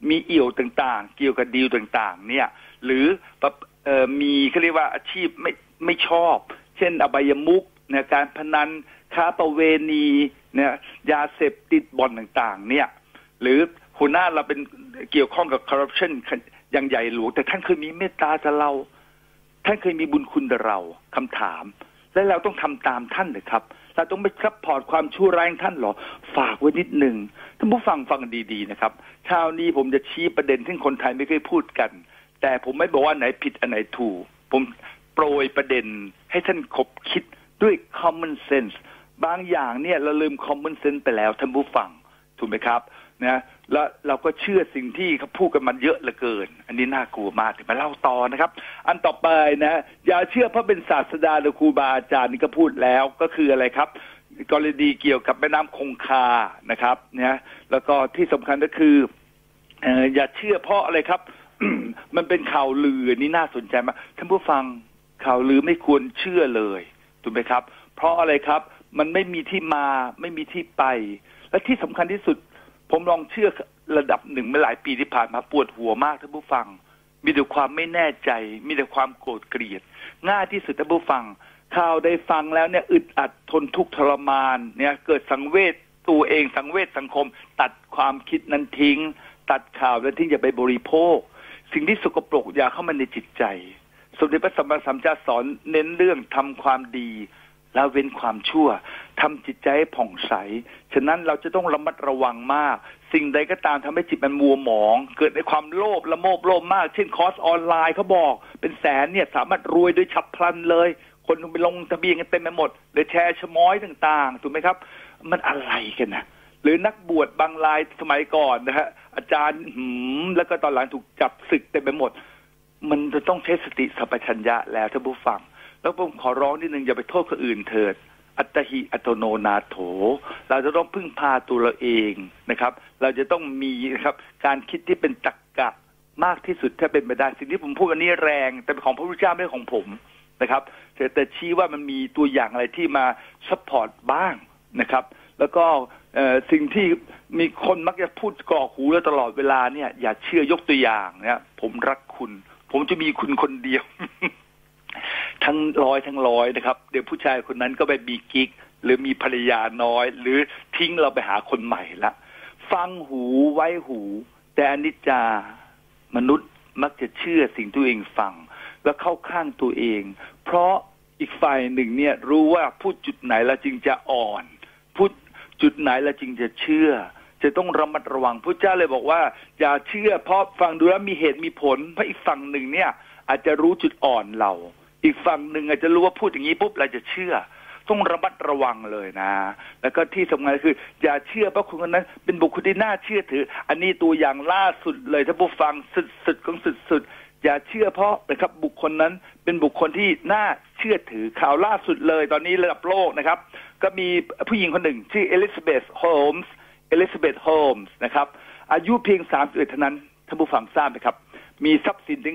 มีเอี่ยวต่างๆเกี่ยวกับดีลต่างๆเนี่ยหรือมีเขาเรียกว่าอาชีพไม่ชอบเช่นอบายมุขเนี่ยการพนันค้าประเวณีเนี่ยยาเสพติดบ่อนต่างๆเนี่ยหรือหัวหน้าเราเป็นเกี่ยวข้องกับคอร์รัปชันอย่างใหญ่หลวงแต่ท่านเคยมีเมตตาต่อเราท่านเคยมีบุญคุณต่อเราคำถามและเราต้องทำตามท่านเลยครับเราต้องไม่ซัพพอร์ตความชั่วร้ายของท่านหรอฝากไว้นิดหนึ่งท่านผู้ฟังดีๆนะครับเช้านี้ผมจะชี้ประเด็นที่คนไทยไม่เคยพูดกันแต่ผมไม่บอกว่าไหนผิดอันไหนถูกผมโปรยประเด็นให้ท่านคบคิดด้วย common sense บางอย่างเนี่ยเราลืม common sense ไปแล้วท่านผู้ฟังถูกไหมครับนะแล้วเราก็เชื่อสิ่งที่เขาพูดกันมันเยอะเหลือเกินอันนี้น่ากลัวมากมาเล่าต่อนะครับอันต่อไปนะอย่าเชื่อเพราะเป็นศาสดาหรือครูบาอาจารย์นี่ก็พูดแล้วก็คืออะไรครับกรณีเกี่ยวกับแม่น้ำคงคานะครับนะแล้วก็ที่สำคัญก็คืออย่าเชื่อเพราะอะไรครับ มันเป็นข่าวลือนี่น่าสนใจมากท่านผู้ฟังข่าวลือไม่ควรเชื่อเลยถูกไหมครับเพราะอะไรครับมันไม่มีที่มาไม่มีที่ไปและที่สำคัญที่สุดผมลองเชื่อระดับหนึ่งเมื่อหลายปีที่ผ่านมาปวดหัวมากท่านผู้ฟังมีแต่ความไม่แน่ใจมีแต่ความโกรธเกลียดง่ายที่สุดท่านผู้ฟังข่าวได้ฟังแล้วเนี่ยอึดอัดทนทุกข์ทรมานเนี่ยเกิดสังเวชตัวเองสังเวชสังคมตัดความคิดนั้นทิ้งตัดข่าวนั้นทิ้งอย่าไปบริโภคสิ่งที่สกปรกอย่าเข้ามาในจิตใจสมเด็จพระสัมมาสัมพุทธเจ้าสอนเน้นเรื่องทำความดีแล้วเว้นความชั่วทำจิตใจให้ผ่องใสฉะนั้นเราจะต้องระมัดระวังมากสิ่งใดก็ตามทำให้จิตมันมัวหมองเกิดในความโลภละโมบโลภมากเช่นคอร์สออนไลน์เขาบอกเป็นแสนเนี่ยสามารถรวยโดยฉับพลันเลยคนไปลงทะเบียนกันเต็มไปหมดหรือแชร์ชะม้อยต่างๆถูกไหมครับมันอะไรกันนะหรือนักบวชบางรายสมัยก่อนนะฮะอาจารย์แล้วก็ตอนหลังถูกจับศึกเต็มไปหมดมันจะต้องใช้สติสัมปชัญญะแล้วท่านผู้ฟังแล้วผมขอร้องนิดนึงอย่าไปโทษคนอื่นเถิดอัตถิอัตโนนาโถเราจะต้องพึ่งพาตัวเราเองนะครับเราจะต้องมีนะครับการคิดที่เป็นตรรกะมากที่สุดถ้าเป็นไปได้สิ่งที่ผมพูดอันนี้แรงแต่เป็นของพระพุทธเจ้าไม่ใช่ของผมนะครับแต่ชี้ว่ามันมีตัวอย่างอะไรที่มาซัพพอร์ตบ้างนะครับแล้วก็สิ่งที่มีคนมักจะพูดกรอกหูแล้วตลอดเวลาเนี่ยอย่าเชื่อยกตัวอย่างเนี่ยผมรักคุณผมจะมีคุณคนเดียว ทั้งร้อยนะครับเดี๋ยวผู้ชายคนนั้นก็ไปมีกิ๊กหรือมีภรรยาน้อยหรือทิ้งเราไปหาคนใหม่ละฟังหูไว้หูแต่อนิจจามนุษย์มักจะเชื่อสิ่งตัวเองฟังแล้วเข้าข้างตัวเองเพราะอีกฝ่ายหนึ่งเนี่ยรู้ว่าพูดจุดไหนแล้วจึงจะอ่อนพูดจุดไหนแล้วจึงจะเชื่อจะต้องระมัดระวังพระเจ้าเลยบอกว่าอย่าเชื่อเพราะฟังดูแล้วมีเหตุมีผลเพราะอีกฝั่งหนึ่งเนี่ยอาจจะรู้จุดอ่อนเราอีกฝั่งหนึ่งอาจจะรู้ว่าพูดอย่างนี้ปุ๊บเราจะเชื่อต้องระมัดระวังเลยนะแล้วก็ที่สำคัญคืออย่าเชื่อเพราะคนคนนั้นเป็นบุคคลที่น่าเชื่อถืออันนี้ตัวอย่างล่าสุดเลยถ้าผู้ฟังสุดของสุดอย่าเชื่อเพราะนะครับบุคคลนั้นเป็นบุคคลที่น่าเชื่อถือข่าวล่าสุดเลยตอนนี้ระดับโลกนะครับก็มีผู้หญิงคนหนึ่งชื่อเอลิซาเบธโฮมส์นะครับอายุเพียง31เท่านั้นท่านผู้ฟังทราบไหมครับมีทรัพย์สินถึง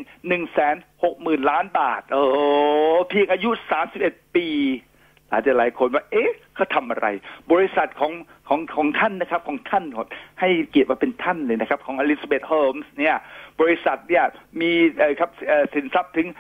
160,000 ล้านบาทโอ้เพียงอายุ31ปีหลายคนว่าเอ๊ะเขาทำอะไรบริษัทของท่านนะครับของท่านให้เกียรติมาเป็นท่านเลยนะครับของอลิซาเบธโฮมส์เนี่ยบริษัทเนี่ยมีครับสินทรัพย์ถึง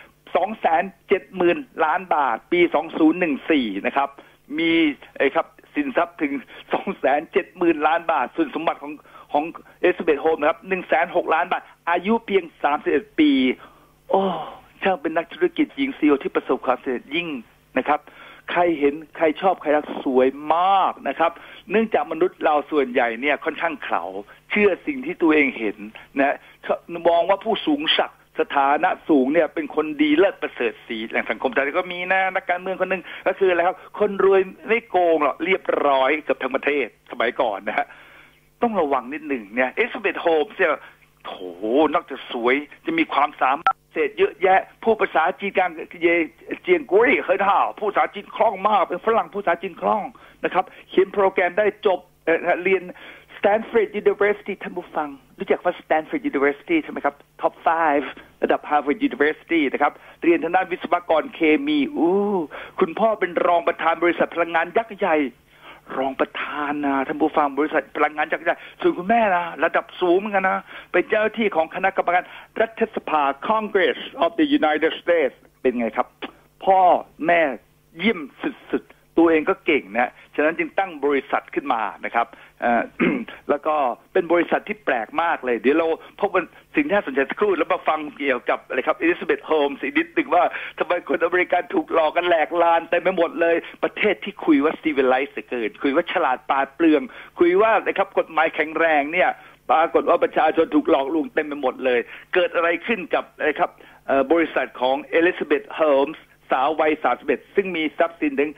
270,000 ล้านบาทปี2014นะครับมีครับสินทรัพย์ถึง 270,000 ล้านบาทส่วนสมบัติของเอลิซาเบธโฮมนะครับ 106 ล้านบาทอายุเพียง31ปีโอ้ช่างเป็นนักธุรกิจหญิงซีอีโอที่ประสบความสำเร็จยิ่งนะครับใครเห็นใครชอบใครรักสวยมากนะครับเนื่องจากมนุษย์เราส่วนใหญ่เนี่ยค่อนข้างเขลาเชื่อสิ่งที่ตัวเองเห็นนะมองว่าผู้สูงศักดิ์สถานะสูงเนี่ยเป็นคนดีเลิศประเสริฐศรีแหล่งสังคมไทยก็มีนะนักการเมืองคนนึงก็คืออะไรครับคนรวยไม่โกงหรอกเรียบร้อยเกือบทั้งประเทศสมัยก่อนนะฮะต้องระวังนิดหนึ่งเนี่ยเอลิซาเบธโฮมส์เนี่ยโถนอกจากสวยจะมีความสามารถเศษเยอะแยะผู้ภาษาจีนกลางเจียงกุ้ยเคยท่าผู้ภาษาจีนคล่องมากเป็นฝรั่งผู้ภาษาจีนคล่องนะครับเขียนโปรแกรมได้จบเรียน Stanford University ท่านผู้ฟังรู้จักว่า Stanford University ใช่ไหมครับ Top 5 ระดับ Harvard University นะครับเรียนทางด้านวิศวกรเคมีคุณพ่อเป็นรองประธานบริษัทพลังงานยักษ์ใหญ่รองประธานนะท่านผู้ฟังบริษัทพลังงานจักรยานส่วนคุณแม่นะระดับสูงเหมือนกันนะเป็นเจ้าหน้าที่ของคณะกรรมการรัฐสภา Congress of the United States เป็นไงครับพ่อแม่เยี่ยมสุดๆตัวเองก็เก่งนะฉะนั้นจึงตั้งบริษัทขึ้นมานะครับแล้วก็เป็นบริษัทที่แปลกมากเลยเดี๋ยวเราพบว่าสิ่งที่น่าสนใจสักครู่แล้วมาฟังเกี่ยวกับอะไรครับอลิซาเบธโฮมส์อีกนิดนึงว่าทำไมคนอเมริกันถูกหลอกกันแหลกลานเต็มไปหมดเลยประเทศที่คุยว่าซีวิไลซ์เกินคุยว่าฉลาดปราดเปรื่องคุยว่านะครับกฎหมายแข็งแรงเนี่ยปรากฏว่าประชาชนถูกหลอกลวงเต็มไปหมดเลยเกิดอะไรขึ้นกับอะไรครับบริษัทของอลิซาเบธโฮมส์สาววัย31ซึ่งมีทรัพย์สินถึง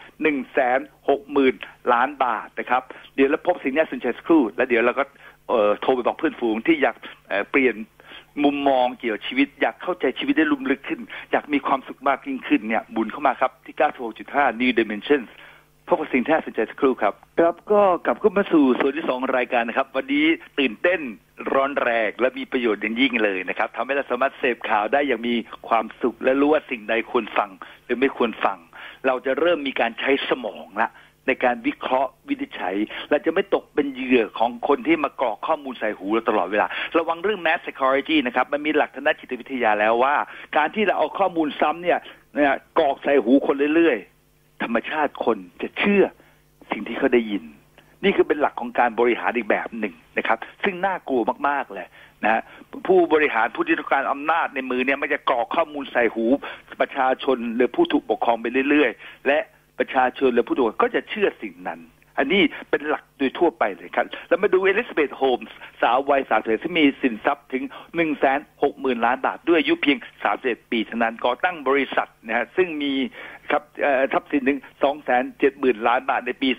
160,000 ล้านบาทนะครับเดี๋ยวเราพบสิ่งนี้สนใจสักครู่แล้วเดี๋ยวเราก็โทรไปบอกเพื่อนฝูงที่อยากเปลี่ยนมุมมองเกี่ยวกับชีวิตอยากเข้าใจชีวิตได้ลุ่มลึกขึ้นอยากมีความสุขมากยิ่งขึ้นเนี่ยบุญเข้ามาครับที่ 96.5 New Dimensions พบกับสิ่งที่น่าสนใจสักครู่ครับครับก็กลับเข้ามาสู่ส่วนที่2รายการนะครับวันนี้ตื่นเต้นร้อนแรงและมีประโยชน์อย่างยิ่งเลยนะครับทำให้เราสามารถเสพข่าวได้อย่างมีความสุขและรู้ว่าสิ่งใดควรฟังหรือไม่ควรฟังเราจะเริ่มมีการใช้สมองละในการวิเคราะห์วินิจฉัยและจะไม่ตกเป็นเหยื่อของคนที่มากรอกข้อมูลใส่หูเราตลอดเวลาระวังเรื่อง mass psychology นะครับมันมีหลักทางด้านจิตวิทยาแล้วว่าการที่เราเอาข้อมูลซ้ำเนี่ยกรอกใส่หูคนเรื่อยๆธรรมชาติคนจะเชื่อสิ่งที่เขาได้ยินนี่คือเป็นหลักของการบริหารอีกแบบหนึ่งนะครับซึ่งน่ากลัวมากๆเลยนะผู้บริหารผู้ที่ต้องการอำนาจในมือเนี่ยมันจะกรอกข้อมูลใส่หูประชาชนหรือผู้ถูกปกครองไปเรื่อยๆและประชาชนและผู้ถูกก็จะเชื่อสิ่งนั้นอันนี้เป็นหลักโดยทั่วไปเลยครับแล้วมาดูอลิซาเบธโฮมส์สาววัย31ที่มีสินทรัพย์ถึง 160,000 ล้านบาทด้วยอายุเพียง31ปีเท่านั้นก่อตั้งบริษัทนะฮะซึ่งมีครับทรัพย์สินถึง 270,000 ล้านบาทในปี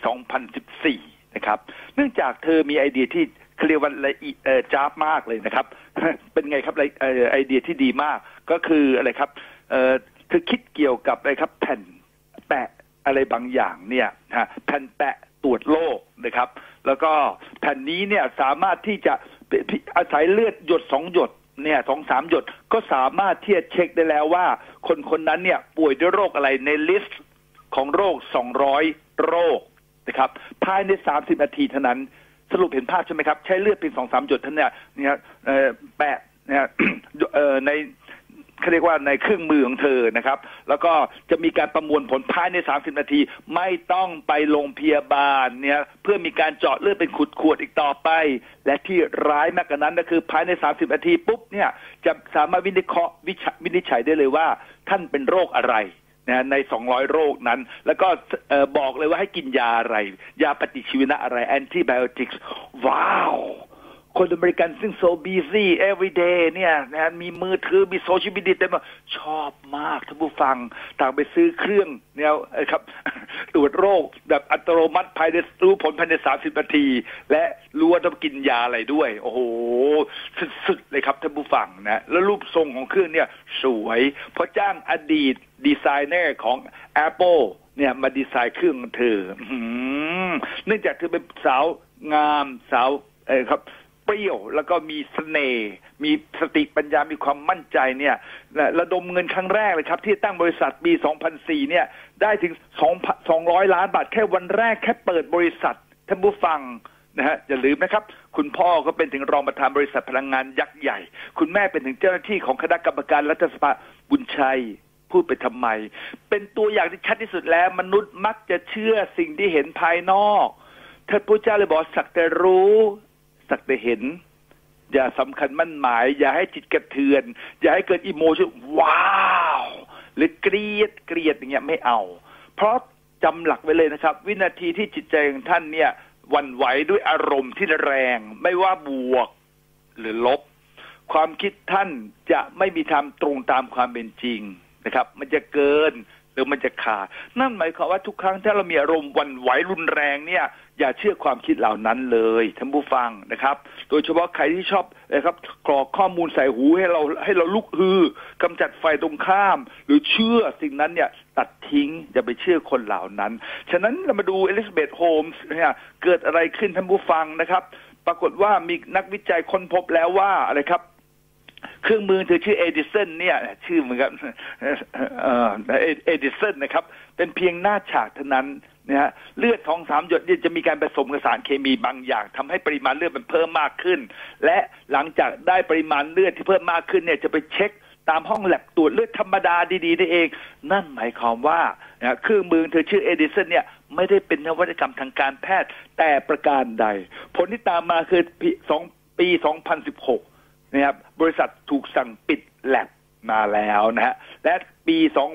2014นะครับเนื่องจากเธอมีไอเดียที่เรียกว่าละเอียดจ้าบมากเลยนะครับเป็นไงครับไอเดียที่ดีมากก็คืออะไรครับเธอคิดเกี่ยวกับอะไรครับแผ่นแปะอะไรบางอย่างเนี่ยแผ่นแปะตรวจโรคนะครับแล้วก็แผ่นนี้เนี่ยสามารถที่จะอาศัยเลือดหยด2หยดเนี่ย 2-3 หยดก็สามารถที่จะเช็คได้แล้วว่าคนนั้นเนี่ยป่วยด้วยโรคอะไรในลิสต์ของโรค200โรคนะครับภายใน30นาทีเท่านั้นสรุปเห็นภาพใช่ไหมครับใช้เลือดเพียง 2-3 หยดเท่านั้นเนี่ยแปะเนี่ยในเขาเรียกว่าในเครื่องมือของเธอนะครับแล้วก็จะมีการประมวลผลภายใน30นาทีไม่ต้องไปโรงพยาบาลเนี่ยเพื่อมีการเจาะเลือดเป็นขวดๆอีกต่อไปและที่ร้ายมากกว่านั้นก็คือภายใน30นาทีปุ๊บเนี่ยจะสามารถวินิจฉัยได้เลยว่าท่านเป็นโรคอะไรนะใน200โรคนั้นแล้วก็บอกเลยว่าให้กินยาอะไรยาปฏิชีวนะอะไรแอนติไบโอติกส์ว้าวคนอเมริกันซึ่ง so busy every day เนี่ยนะมีมือถือมีโซเชียลมีเดียเต็มชอบมากท่านผู้ฟังต่างไปซื้อเครื่องเนี่ยครับตรวจโรคแบบอัตโนมัติภายในรู้ผลภายใน30นาทีและรู้ว่าต้องกินยาอะไรด้วยโอ้โหสุดๆเลยครับท่านผู้ฟังนะแล้วรูปทรงของเครื่องเนี่ยสวยเพราะจ้างอดีตดีไซเนอร์ของ Apple เนี่ยมาดีไซน์เครื่องเธอเนื่องจากเธอเป็นสาวงามสาวครับเปรี้ยวแล้วก็มีเสน่ห์มีสติปัญญามีความมั่นใจเนี่ยระดมเงินครั้งแรกเลยครับที่ตั้งบริษัทปี 2004 เนี่ยได้ถึง 200 ล้านบาทแค่วันแรกแค่เปิดบริษัทท่านผู้ฟังนะฮะอย่าลืมนะครับคุณพ่อก็เป็นถึงรองประธานบริษัทพลังงานยักษ์ใหญ่คุณแม่เป็นถึงเจ้าหน้าที่ของคณะกรรมการรัฐสภาบุญชัยพูดไปทำไมเป็นตัวอย่างที่ชัดที่สุดแล้วมนุษย์มักจะเชื่อสิ่งที่เห็นภายนอกท่านพระเจ้าเลยบอกสักแต่รู้สักแต่เห็นอย่าสำคัญมั่นหมายอย่าให้จิตกระเทือนอย่าให้เกิดอิโมชั่นว้าวหรือเกลียดอย่างเงี้ยไม่เอาเพราะจำหลักไว้เลยนะครับวินาทีที่จิตใจของท่านเนี่ยหวั่นไหวด้วยอารมณ์ที่แรงไม่ว่าบวกหรือลบความคิดท่านจะไม่มีทางตรงตามความเป็นจริงนะครับมันจะเกินหรือมันจะขาดนั่นหมายความว่าทุกครั้งที่เรามีอารมณ์หวั่นไหวรุนแรงเนี่ยอย่าเชื่อความคิดเหล่านั้นเลยท่านผู้ฟังนะครับโดยเฉพาะใครที่ชอบนะครับกรอกข้อมูลใส่หูให้เราลุกฮือกำจัดไฟตรงข้ามหรือเชื่อสิ่งนั้นเนี่ยตัดทิ้งอย่าไปเชื่อคนเหล่านั้นฉะนั้นเรามาดูอลิซาเบธโฮมส์เนี่ยเกิดอะไรขึ้นท่านผู้ฟังนะครับปรากฏว่ามีนักวิจัยค้นพบแล้วว่าอะไรครับเครื่องมือเธอชื่อเอดิสันเนี่ยชื่อเหมือนกับเอดิสันนะครับเป็นเพียงหน้าฉากเท่านั้นนะฮะเลือด2-3 หยดเนี่ยจะมีการผสมกับสารเคมีบางอย่างทำให้ปริมาณเลือดมันเพิ่มมากขึ้นและหลังจากได้ปริมาณเลือดที่เพิ่มมากขึ้นเนี่ยจะไปเช็คตามห้องแลบตรวจเลือดธรรมดาดีๆได้เองนั่นหมายความว่าเครื่องมือเธอชื่อเอดิสันเนี่ยไม่ได้เป็นนวัตกรรมทางการแพทย์แต่ประการใดผลที่ตามมาคือปี 2016 นะครับบริษัทถูกสั่งปิดแลบมาแล้วนะฮะและปี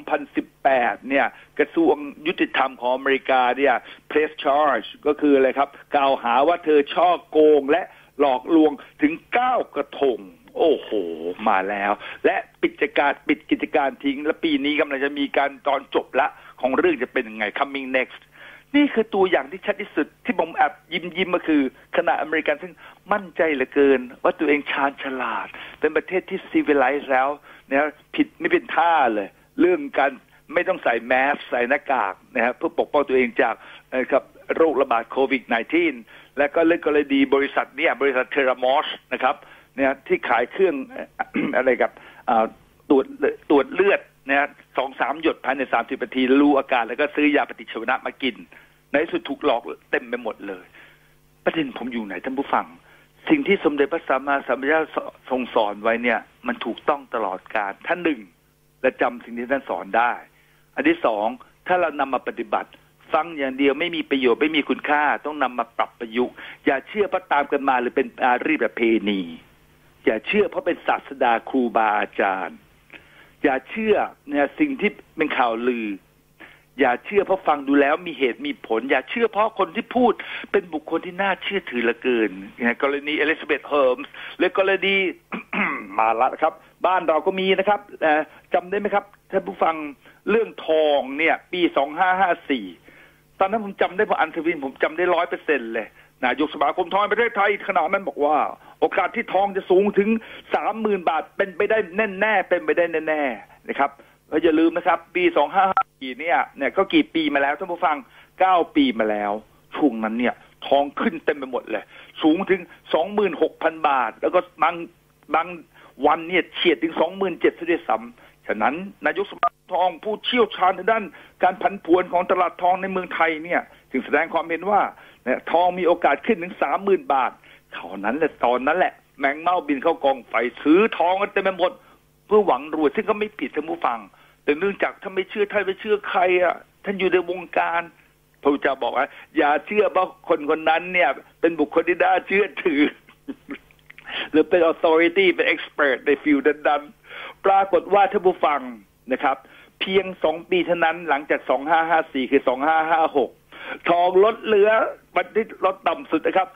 2018 เนี่ยกระทรวงยุติธรรมของอเมริกาเนี่ย press charge ก็คืออะไรครับกล่าวหาว่าเธอช่อโกงและหลอกลวงถึง9 กระทงโอ้โหมาแล้วและปิดกิจการทิ้งและปีนี้กำลังจะมีการตอนจบละของเรื่องจะเป็นยังไง coming next นี่คือตัวอย่างที่ชัดที่สุดที่ผมแอบยิ้มก็คือขณะอเมริกันซึ่งมั่นใจเหลือเกินว่าตัวเองชาญฉลาดเป็นประเทศที่ civilized แล้วเนี่ยผิดไม่เป็นท่าเลยเรื่องการไม่ต้องใส่แมสใส่หน้ากากนะครับเพื่อปกป้องตัวเองจากครับโรคระบาดโควิด -19 และก็เรื่องกรณีบริษัทเนี่ยบริษัทเทรามอสนะครับเนี่ยที่ขายเครื่อง อะไรกับตรวจเลือดนะ2-3 หยดภายใน30 นาทีรู้อาการแล้วก็ซื้อยาปฏิชีวนะมากินในที่สุดถูกหลอกเต็มไปหมดเลยประเด็นผมอยู่ไหนท่านผู้ฟังสิ่งที่สมเด็จพระสัมมาสัมพุทธเจ้าทรงสอนไว้เนี่ยมันถูกต้องตลอดกาลท่านหนึ่งและจำสิ่งที่ท่านสอนได้อันที่สองถ้าเรานำมาปฏิบัติฟังอย่างเดียวไม่มีประโยชน์ไม่มีคุณค่าต้องนำมาปรับประยุกต์อย่าเชื่อเพราะตามกันมาหรือเป็นอารีประเพณีอย่าเชื่อเพราะเป็นศาสดาครูบาอาจารย์อย่าเชื่อเนี่ยสิ่งที่เป็นข่าวลืออย่าเชื่อเพราะฟังดูแล้วมีเหตุมีผลอย่าเชื่อเพราะคนที่พูดเป็นบุคคลที่น่าเชื่อถือเหลือเกินกรณีอลิซาเบธเฮิร์มส์หรือกรณี มาละครับบ้านเราก็มีนะครับจำได้ไหมครับท่านผู้ฟังเรื่องทองเนี่ยปี 2554 ตอนนั้นผมจำได้เพราะอันทวินผมจำได้ 100% เลยนายกสมาคมทองประเทศไทยขณะนั้นบอกว่าโอกาสที่ทองจะสูงถึง 30,000 บาทเป็นไปได้แน่ๆเป็นไปได้แน่ๆนะครับแล้วอย่าลืมนะครับปี 2554 เนี่ยก็กี่ปีมาแล้วท่านผู้ฟัง9 ปีมาแล้วช่วงนั้นเนี่ยทองขึ้นเต็มไปหมดเลยสูงถึง 26,000 บาทแล้วก็บางวันเนี่ยเฉียดถึง 27,000 ซะด้วยซ้ำฉะนั้นนายกสมาคมทองผู้เชี่ยวชาญด้านการผันผวนของตลาดทองในเมืองไทยเนี่ยจึงแสดงความเห็นว่าทองมีโอกาสขึ้นถึง 30,000 บาทเท่านั้นแหละตอนนั้นแหละแมงเม่าบินเข้ากองไฟซื้อทองกันเต็มไปหมดเพื่อหวังรวยซึ่งก็ไม่ผิดท่านผู้ฟังแต่เนื่องจากท่านไม่เชื่อท่านไม่เชื่อใครอ่ะท่านอยู่ในวงการพระพุทธเจ้าบอกว่าอย่าเชื่อเพราะคนนั้นเนี่ยเป็นบุคคลที่น่าเชื่อถือ หรือเป็น authority เป็น expert ในฟิลด์นั้นปรากฏว่าท่านผู้ฟังนะครับเพียง2 ปีเท่านั้นหลังจาก2554คือ2556ทองลดเหลือวันที่ลดต่ำสุดนะครับ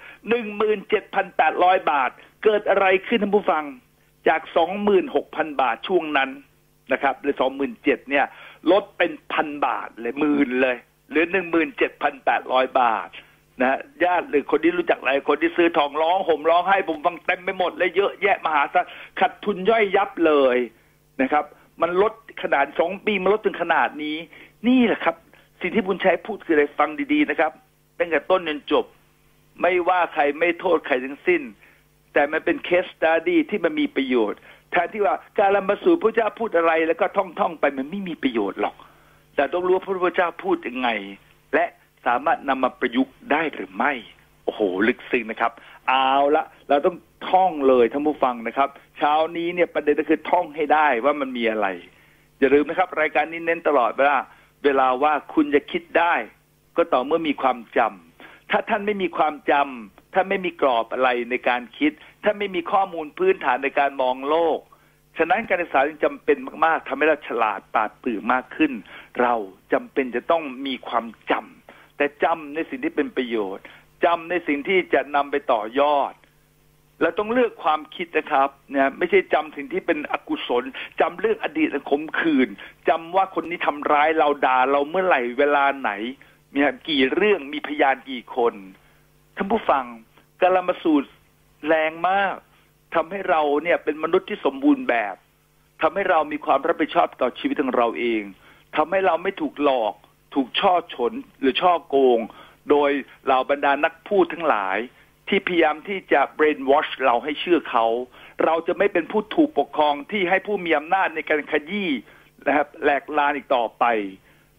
17,800 บาทเกิดอะไรขึ้นท่านผู้ฟังจาก 26,000 บาทช่วงนั้นนะครับหรือ 27,000 เนี่ยลดเป็น 1,000 บาทเลยหมื่นเลยหรือ 17,800 บาทนะญาติหรือคนที่รู้จักหลายคนที่ซื้อทองร้องห่มร้องไห้ผมฟังเต็มไปหมดเลยเยอะแยะมหาศาลขาดทุนย่อยยับเลยนะครับมันลดขนาด2 ปีมันลดถึงขนาดนี้นี่แหละครับสิ่งที่บุญชัยพูดคืออะไรฟังดีๆนะครับตั้งแต่ต้นจนจบไม่ว่าใครไม่โทษใครทั้งสิ้นแต่มันเป็นเคสสตั๊ดดี้ที่มันมีประโยชน์แทนที่ว่าการละมาสู่พระเจ้าพูดอะไรแล้วก็ท่องไปมันไม่มีประโยชน์หรอกแต่ต้องรู้ว่าพระพุทธเจ้าพูดยังไงและสามารถนำมาประยุกต์ได้หรือไม่โอ้โหลึกซึ้งนะครับเอาละเราต้องท่องเลยท่านผู้ฟังนะครับเช้านี้เนี่ยประเด็นก็คือท่องให้ได้ว่ามันมีอะไรอย่าลืมนะครับรายการนี้เน้นตลอดเวลาว่าคุณจะคิดได้ก็ต่อเมื่อมีความจำถ้าท่านไม่มีความจำถ้าไม่มีกรอบอะไรในการคิดถ้าไม่มีข้อมูลพื้นฐานในการมองโลกฉะนั้นการศึกษาจึงจำเป็นมากๆทำให้เราฉลาดปราดเปรื่องมากขึ้นเราจำเป็นจะต้องมีความจำแต่จำในสิ่งที่เป็นประโยชน์จำในสิ่งที่จะนำไปต่อยอดเราต้องเลือกความคิดนะครับเนี่ยไม่ใช่จำสิ่งที่เป็นอกุศลจำเรื่องอดีตขมขื่นจำว่าคนนี้ทำร้ายเราด่าเราเมื่อไหร่เวลาไหนมีกี่เรื่องมีพยานกี่คนท่านผู้ฟังกาลมาสูตรแรงมากทำให้เราเนี่ยเป็นมนุษย์ที่สมบูรณ์แบบทำให้เรามีความรับผิดชอบต่อชีวิตของเราเองทำให้เราไม่ถูกหลอกถูกช่อฉนหรือช่อโกงโดยเหล่าบรรดานักพูดทั้งหลายที่พยายามที่จะ brainwash เราให้เชื่อเขาเราจะไม่เป็นผู้ถูกปกครองที่ให้ผู้มีอำนาจในการขยี้นะครับแหลกลานอีกต่อไป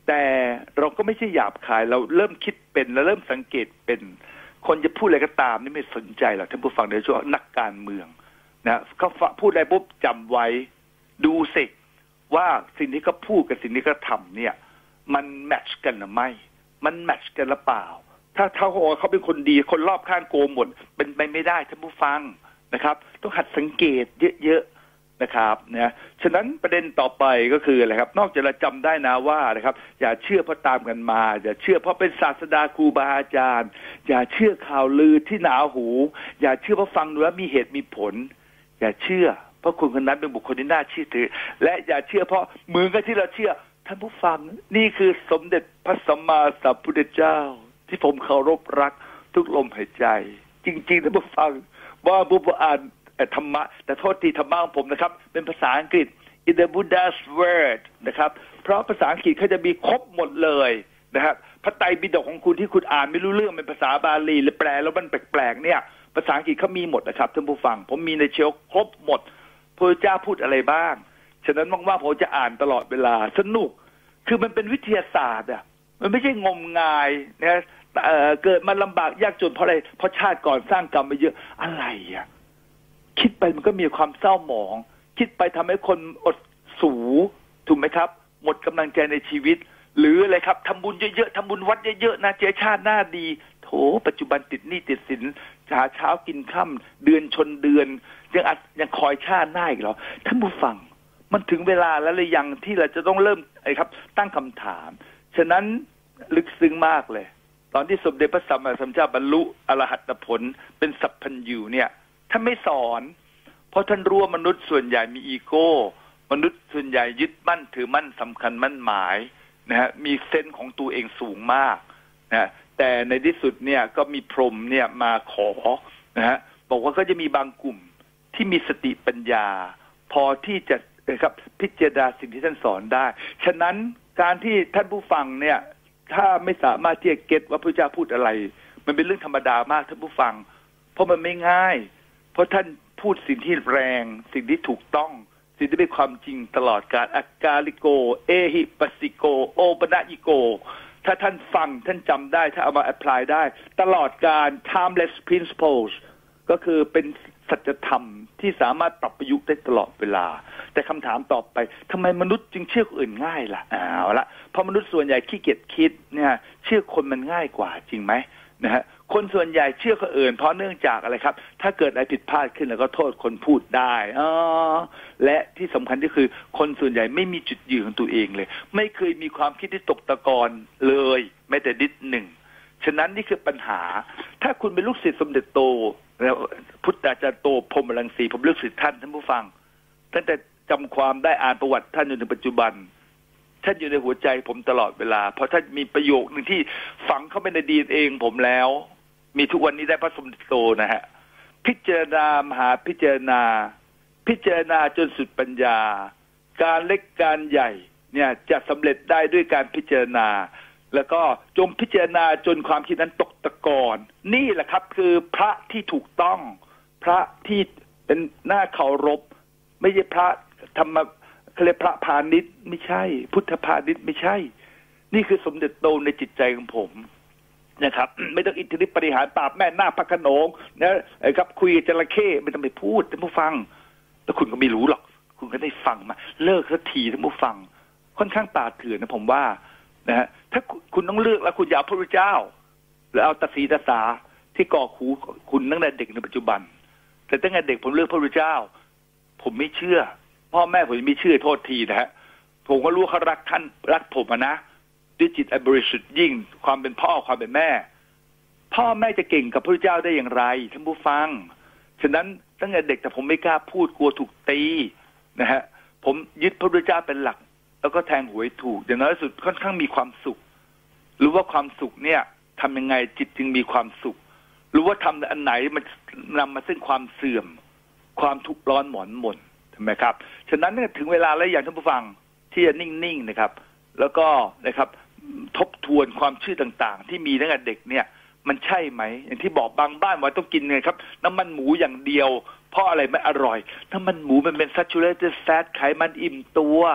แต่เราก็ไม่ใช่หยาบคายเราเริ่มคิดเป็นและเริ่มสังเกตเป็นคนจะพูดอะไรก็ตามนี่ไม่สนใจหรอกท่านผู้ฟังโดยเฉพาะนักการเมืองนะเขาพูดอะไรปุ๊บจำไว้ดูสิว่าสิ่งที่เขาพูดกับสิ่งที่เขาทำเนี่ยมันแมทช์กันหรือไม่มันแมทช์กันหรือเปล่าถ้าเขาเป็นคนดีคนรอบข้างโกงหมดเป็นไปไม่ได้ท่านผู้ฟังนะครับต้องหัดสังเกตเยอะๆนะครับนะฉะนั้นประเด็นต่อไปก็คืออะไรครับนอกจากเราจำได้นะว่านะครับอย่าเชื่อเพราะตามกันมาอย่าเชื่อเพราะเป็นศาสดาครูบาอาจารย์อย่าเชื่อข่าวลือที่หนาหูอย่าเชื่อเพราะฟังดูแล้วมีเหตุมีผลอย่าเชื่อเพราะคนคนนั้นเป็นบุคคลที่น่าเชื่อถือและอย่าเชื่อเพราะเหมือนกับที่เราเชื่อท่านผู้ฟังนี่คือสมเด็จพระสัมมาสัมพุทธเจ้าที่ผมเคารพรักทุกลมหายใจจริงๆท่านผู้ฟังว่าผู้อ่านธรรมะแต่โทษทีธรรมะของผมนะครับเป็นภาษาอังกฤษ in the Buddha's word นะครับเพราะภาษาอังกฤษเขาจะมีครบหมดเลยนะครับพระไตรปิฎกของคุณที่คุณอ่านไม่รู้เรื่องเป็นภาษาบาลีหรือแปลแล้วมันแปลกๆเนี่ยภาษาอังกฤษเขามีหมดนะครับท่านผู้ฟังผมมีในเชลฟ์ครบหมดพระเจ้าพูดอะไรบ้างฉะนั้นว่างๆผมจะอ่านตลอดเวลาสนุกคือมันเป็นวิทยาศาสตร์อ่ะมันไม่ใช่งมงายนะเกิดมาลำบากยากจนเพราะอะไรเพราะชาติก่อนสร้างกรรมมาเยอะอะไรอ่ะคิดไปมันก็มีความเศร้าหมองคิดไปทำให้คนอดสูถูกไหมครับหมดกำลังใจในชีวิตหรืออะไรครับทำบุญเยอะๆทำบุญวัดเยอะๆนะเจ้าชาติหน้าดีโถปัจจุบันติดหนี้ติดสินหาเช้ากินค่ำเดือนชนเดือนยังคอยชาติหน้าอีกเหรอท่านผู้ฟังมันถึงเวลาแล้วหรือยังที่เราจะต้องเริ่มไอ้ครับตั้งคำถามฉะนั้นลึกซึ้งมากเลยตอนที่สมเด็จพระสัมมาสัมพุทธเจ้าบรรลุอรหัตผลเป็นสัพพัญญูเนี่ยท่านไม่สอนเพราะท่านรู้ว่ามนุษย์ส่วนใหญ่มีอีโก้มนุษย์ส่วนใหญ่ยึดมั่นถือมั่นสำคัญมั่นหมายนะฮะมีเซนส์ของตัวเองสูงมากนะแต่ในที่สุดเนี่ยก็มีพรหมเนี่ยมาขอนะฮะบอกว่าก็จะมีบางกลุ่มที่มีสติปัญญาพอที่จะนะครับพิจารณาสิ่งที่ท่านสอนได้ฉะนั้นการที่ท่านผู้ฟังเนี่ยถ้าไม่สามารถที่จะเก็ตว่าพระเจ้าพูดอะไรมันเป็นเรื่องธรรมดามากท่านผู้ฟังเพราะมันไม่ง่ายเพราะท่านพูดสิ่งที่แรงสิ่งที่ถูกต้องสิ่งที่เป็นความจริงตลอดกาลอากาลิโกเอหิปัสสิโกโอปนะอิโกถ้าท่านฟังท่านจำได้ถ้าเอามาแอพพลายได้ตลอดการ timeless principles ก็คือเป็นสัจธรรมที่สามารถปรับประยุกต์ได้ตลอดเวลาแต่คำถามต่อไปทำไมมนุษย์จึงเชื่อคนอื่นง่ายล่ะเอาละเพราะมนุษย์ส่วนใหญ่ขี้เกียจคิดเนี่ยเชื่อคนมันง่ายกว่าจริงไหมนะฮะคนส่วนใหญ่เชื่อคนอื่นเพราะเนื่องจากอะไรครับถ้าเกิดอะไรผิดพลาดขึ้นแล้วก็โทษคนพูดได้และที่สำคัญก็คือคนส่วนใหญ่ไม่มีจุดยืนของตัวเองเลยไม่เคยมีความคิดที่ตกตะกอนเลยแม้แต่นิดหนึ่งฉะนั้นนี่คือปัญหาถ้าคุณเป็นลูกศิษย์สมเด็จโตแล้วพุทธาจารย์โตพรหมรังสีผมเลือกศิษย์ท่านผู้ฟังตั้งแต่จำความได้อ่านประวัติท่านอยู่ในปัจจุบันท่านอยู่ในหัวใจผมตลอดเวลาเพราะท่านมีประโยคหนึ่งที่ฝังเข้าไปในดีเองผมแล้วมีทุกวันนี้ได้พระสมเด็จโตนะฮะพิจารณามหาพิจารณาจนสุดปัญญาการเล็กการใหญ่เนี่ยจะสำเร็จได้ด้วยการพิจารณาแล้วก็จงพิจารณาจนความคิดนั้นตกตะกอนนี่แหละครับคือพระที่ถูกต้องพระที่เป็นหน้าเคารพไม่ใช่พระธรรมเขาเรียกพระพาณิชย์ไม่ใช่พุทธพาณิชย์ไม่ใช่นี่คือสมเด็จโตในจิตใจของผมนะครับไม่ต้องอิทธิฤทธิปริหารปราบแม่นาคพระโขนงนะครับคุยจระเข้ไม่ต้องไปพูดท่านผู้ฟังแล้วคุณก็ไม่รู้หรอกคุณก็ได้ฟังมาเลิกสักทีท่านผู้ฟังค่อนข้างป่าเถื่อนนะผมว่านะฮะถ้าคุณต้องเลือกแล้วคุณอย่าเอาพระพุทธเจ้าหรือเอาตาสีตาสาที่ก่อหูคุณตั้งแต่เด็กในปัจจุบันแต่ตั้งแต่เด็กผมเลือกพระพุทธเจ้าผมไม่เชื่อพ่อแม่ผมไม่เชื่อโทษทีนะฮะผมก็รู้เขารักท่านรักผมนะด้วยจิตอันบริสุทธิ์ยิ่งความเป็นพ่อความเป็นแม่พ่อแม่จะเก่งกับพระพุทธเจ้าได้อย่างไรท่านผู้ฟังฉะนั้นตั้งแต่เด็กแต่ผมไม่กล้าพูดกลัวถูกตีนะฮะผมยึดพระพุทธเจ้าเป็นหลักแล้วก็แทงหวยถูกอย่างน้อยสุดค่อนข้างมีความสุขรู้ว่าความสุขเนี่ยทำยังไงจิตจึงมีความสุขรู้ว่าทำอันไหนมันนำมาซึ่งความเสื่อมความทุกข์ร้อนหมองหม่นใช่ไหมครับฉะนั้นเนี่ยถึงเวลาแล้วอย่างท่านผู้ฟังที่จะนิ่งๆนะครับแล้วก็นะครับทบทวนความเชื่อต่างๆที่มีตั้งแต่เด็กเนี่ยมันใช่ไหมอย่างที่บอกบางบ้านว่าต้องกินไงครับน้ำมันหมูอย่างเดียวเพราะอะไรไม่อร่อยน้ำมันหมูมันเป็น saturated fat ไขมันอิ่มตัว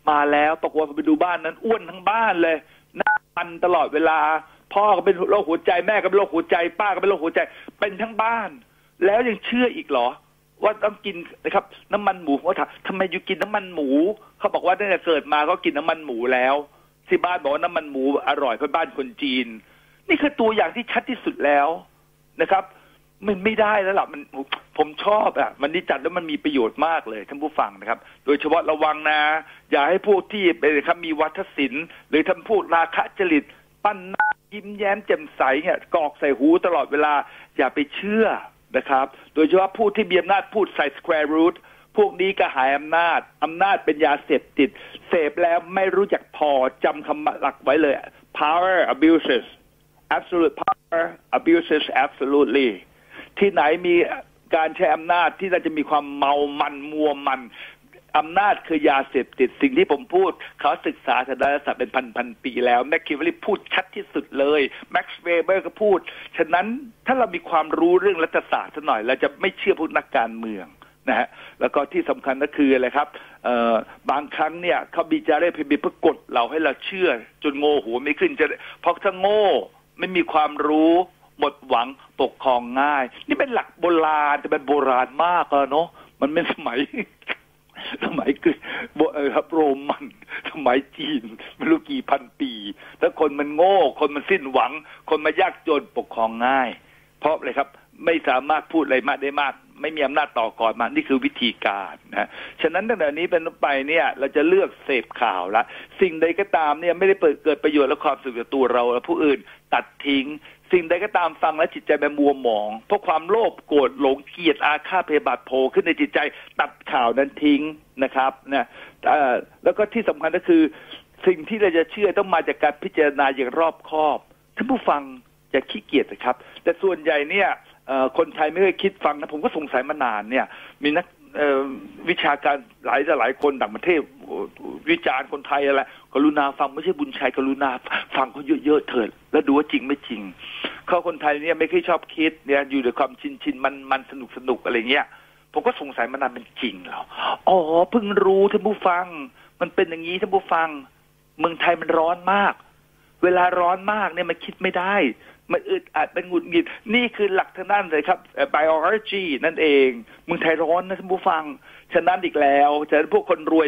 มาแล้วปรากฏว่าไปดูบ้านนั้นอ้วนทั้งบ้านเลยน้ำมันตลอดเวลาพ่อก็เป็นโรคหัวใจแม่ก็เป็นโรคหัวใจป้าก็เป็นโรคหัวใจเป็นทั้งบ้านแล้วยังเชื่ออีกเหรอว่าต้องกินนะครับน้ำมันหมูเขาถามทำไมอยู่กินน้ำมันหมูเขาบอกว่าตั้งแต่เกิดมาก็กินน้ำมันหมูแล้วที่บ้านบอกว่าน้ำมันหมูอร่อยเพราะบ้านคนจีนนี่คือตัวอย่างที่ชัดที่สุดแล้วนะครับมันไม่ได้แล้วล่ะมันผมชอบอ่ะมันดีจัดแล้วมันมีประโยชน์มากเลยท่านผู้ฟังนะครับโดยเฉพาะระวังนะอย่าให้พวกที่ครับมีวัฒศิลป์หรือทำพวกราคะจริตปั้นหน้ายิ้มแย้มแจ่มใสเนี่ยกรอกใส่หูตลอดเวลาอย่าไปเชื่อนะครับโดยเฉพาะผู้ที่มีอำนาจพูดใส่ square root พวกนี้กระหายอำนาจเป็นยาเสพติดเสพแล้วไม่รู้จักพอจำคำหลักไว้เลย power abuses absolute power abuses absolutely ที่ไหนมีการใช้อำนาจที่เราจะมีความเมามันมัวมันอำนาจคือยาเสพติดสิ่งที่ผมพูดเขาศึกษาทางด้านศาสตร์เป็นพันปีแล้วแมคคิวเวลลี่พูดชัดที่สุดเลยแม็กซ์เวเบอร์ก็พูดฉะนั้นถ้าเรามีความรู้เรื่องรัฐศาสตร์สักหน่อยเราจะไม่เชื่อพวกนักการเมืองนะฮะแล้วก็ที่สำคัญก็คืออะไรครับบางครั้งเนี่ยเขามีจารีตพิมพ์เพื่อกดเราให้เราเชื่อจนโง่หัวไม่ขึ้นจะเพราะถ้าโง่ไม่มีความรู้หมดหวังปกครองง่ายนี่เป็นหลักโบราณแต่เป็นโบราณมากแล้วเนาะมันเป็นสมัยคือครับโรมันสมัยจีนไม่รู้กี่พันปีแล้วคนมันโง่คนมันสิ้นหวังคนมายากจนปกครองง่ายเพราะอะไรครับไม่สามารถพูดอะไรมากได้มากไม่มีอำนาจต่อก่อนมานี่คือวิธีการนะฉะนั้นตั้งแต่นี้เป็นต้นไปเนี่ยเราจะเลือกเสพข่าวละสิ่งใดก็ตามเนี่ยไม่ได้เกิดประโยชน์และความสุขกับตัวเราและผู้อื่นตัดทิ้งสิ่งใดก็ตามฟังแล้วจิตใจมันมัวหมองเพราะความโลภโกรธหลงเกลียดอาฆาตพยาบาทโผล่ขึ้นในจิตใจตัดข่าวนั้นทิ้งนะครับนะแล้วก็ที่สำคัญก็คือสิ่งที่เราจะเชื่อต้องมาจากการพิจารณาอย่างรอบคอบท่านผู้ฟังอย่าขี้เกียจนะครับแต่ส่วนใหญ่เนี่ยคนไทยไม่เคยคิดฟังนะผมก็สงสัยมานานเนี่ยมีนักวิชาการหลายคนต่างประเทศวิจารณ์คนไทยอะไรกรุณาฟังไม่ใช่บุญชัยกรุณาฟังเขาเยอะๆเถิดแล้วดูว่าจริงไม่จริงเขาคนไทยเนี่ยไม่เคยชอบคิดเนี่ยอยู่ในความชินมันสนุกอะไรเงี้ยผมก็สงสัยมานานเป็นจริงเหรออ๋อเพิ่งรู้ท่านผู้ฟังมันเป็นอย่างนี้ท่านผู้ฟังเมืองไทยมันร้อนมากเวลาร้อนมากเนี่ยมันคิดไม่ได้มันอึดอัดเป็นหงุดหงิดนี่คือหลักทางด้านเลยครับ biology นั่นเองเมืองไทยร้อนนะท่านผู้ฟังฉะนั้นอีกแล้วฉะนั้นพวกคนรวย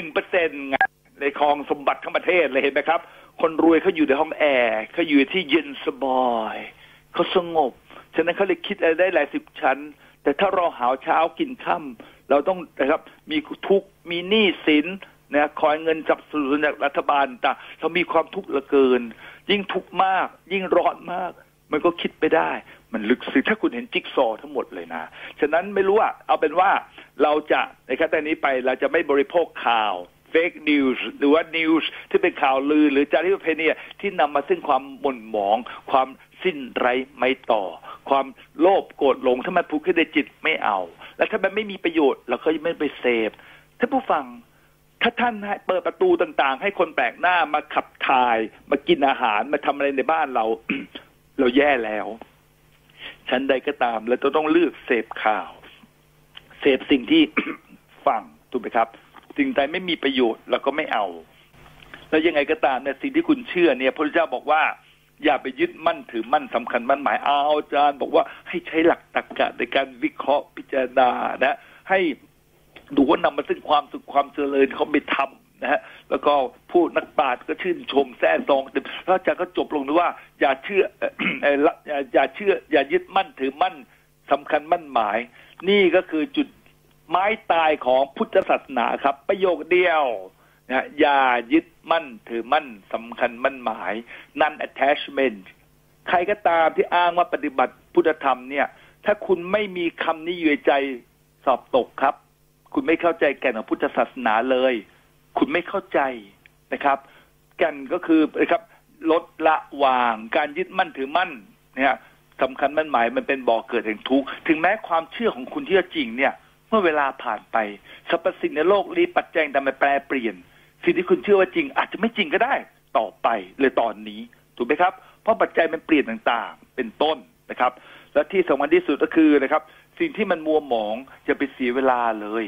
1% ไงในคลองสมบัติทั้งประเทศเลยเห็นไหมครับคนรวยเขาอยู่ในห้องแอร์เขาอยู่ที่เย็นสบายเขาสงบฉะนั้นเขาเลยคิดอะไรได้หลายสิบชั้นแต่ถ้าเราหาเช้ากินค่ำเราต้องนะครับมีทุกข์มีหนี้สินนะคอยเงินจับสนุนจากรัฐบาลต่างเรามีความทุกข์เหลือเกินยิ่งทุกข์มากยิ่งร้อนมากมันก็คิดไปได้มันลึกซึ้งถ้าคุณเห็นจิ๊กซอว์ทั้งหมดเลยนะฉะนั้นไม่รู้เอาเป็นว่าเราจะในขั้นตอนนี้ไปเราจะไม่บริโภคข่าวเฟกนิวส์หรือว่านิวส์ที่เป็นข่าวลือหรือจารีตประเพณีที่นำมาซึ่งความหม่นหมองความสิ้นไร้ไม่ต่อความโลภโกรธหลงถ้ามันผูกขึ้นในจิตไม่เอาแล้วถ้ามันไม่มีประโยชน์เราก็ไม่ไปเสพท่านผู้ฟังถ้าท่านเปิดประตูต่างๆให้คนแปลกหน้ามาขับถ่ายมากินอาหารมาทำอะไรในบ้านเรา เราแย่แล้วชั้นใดก็ตามเราต้องเลือกเสพข่าวเสพสิ่งที่ ฟังถูกไหมครับสิ่งใดไม่มีประโยชน์เราก็ไม่เอาแล้วยังไงก็ตามเนี่ยสิ่งที่คุณเชื่อเนี่ยพระเจ้าบอกว่าอย่าไปยึดมั่นถือมั่นสำคัญมั่นหมายอาจารย์บอกว่าให้ใช้หลักตรรกะในการวิเคราะห์พิจารณานะให้ดูว่านำมาซึ่งความสุขความเจริญเขาไม่ทำนะฮะแล้วก็ผู้นักปราชญ์ก็ชื่นชมแซ่ซองแล้วอาจารย์ก็จบลงด้วยว่าอย่าเชื่อ อย่ายึดมั่นถือมั่นสำคัญมั่นหมายนี่ก็คือจุดไม้ตายของพุทธศาสนาครับประโยคเดียวนะอย่ายึดมั่นถือมั่นสำคัญมั่นหมาย non attachment ใครก็ตามที่อ้างว่าปฏิบัติพุทธธรรมเนี่ยถ้าคุณไม่มีคำนี้อยู่ในใจสอบตกครับคุณไม่เข้าใจแก่นของพุทธศาสนาเลยคุณไม่เข้าใจนะครับแก่นก็คือนะครับลดละวางการยึดมั่นถือมั่นเนี่ยสำคัญมั่นหมายมันเป็นบ่อเกิดแห่งทุกข์ถึงแม้ความเชื่อของคุณที่จริงเนี่ยเมื่อเวลาผ่านไปสรรพสิ่งในโลกนี้ปัจจัยต่างๆแปรเปลี่ยนสิ่งที่คุณเชื่อว่าจริงอาจจะไม่จริงก็ได้ต่อไปเลยตอนนี้ถูกไหมครับเพราะปัจจัยมันเปลี่ยนต่างๆเป็นต้นนะครับ และที่สำคัญที่สุดก็คือนะครับสิ่งที่มันมัวหมองจะไปเสียเวลาเลย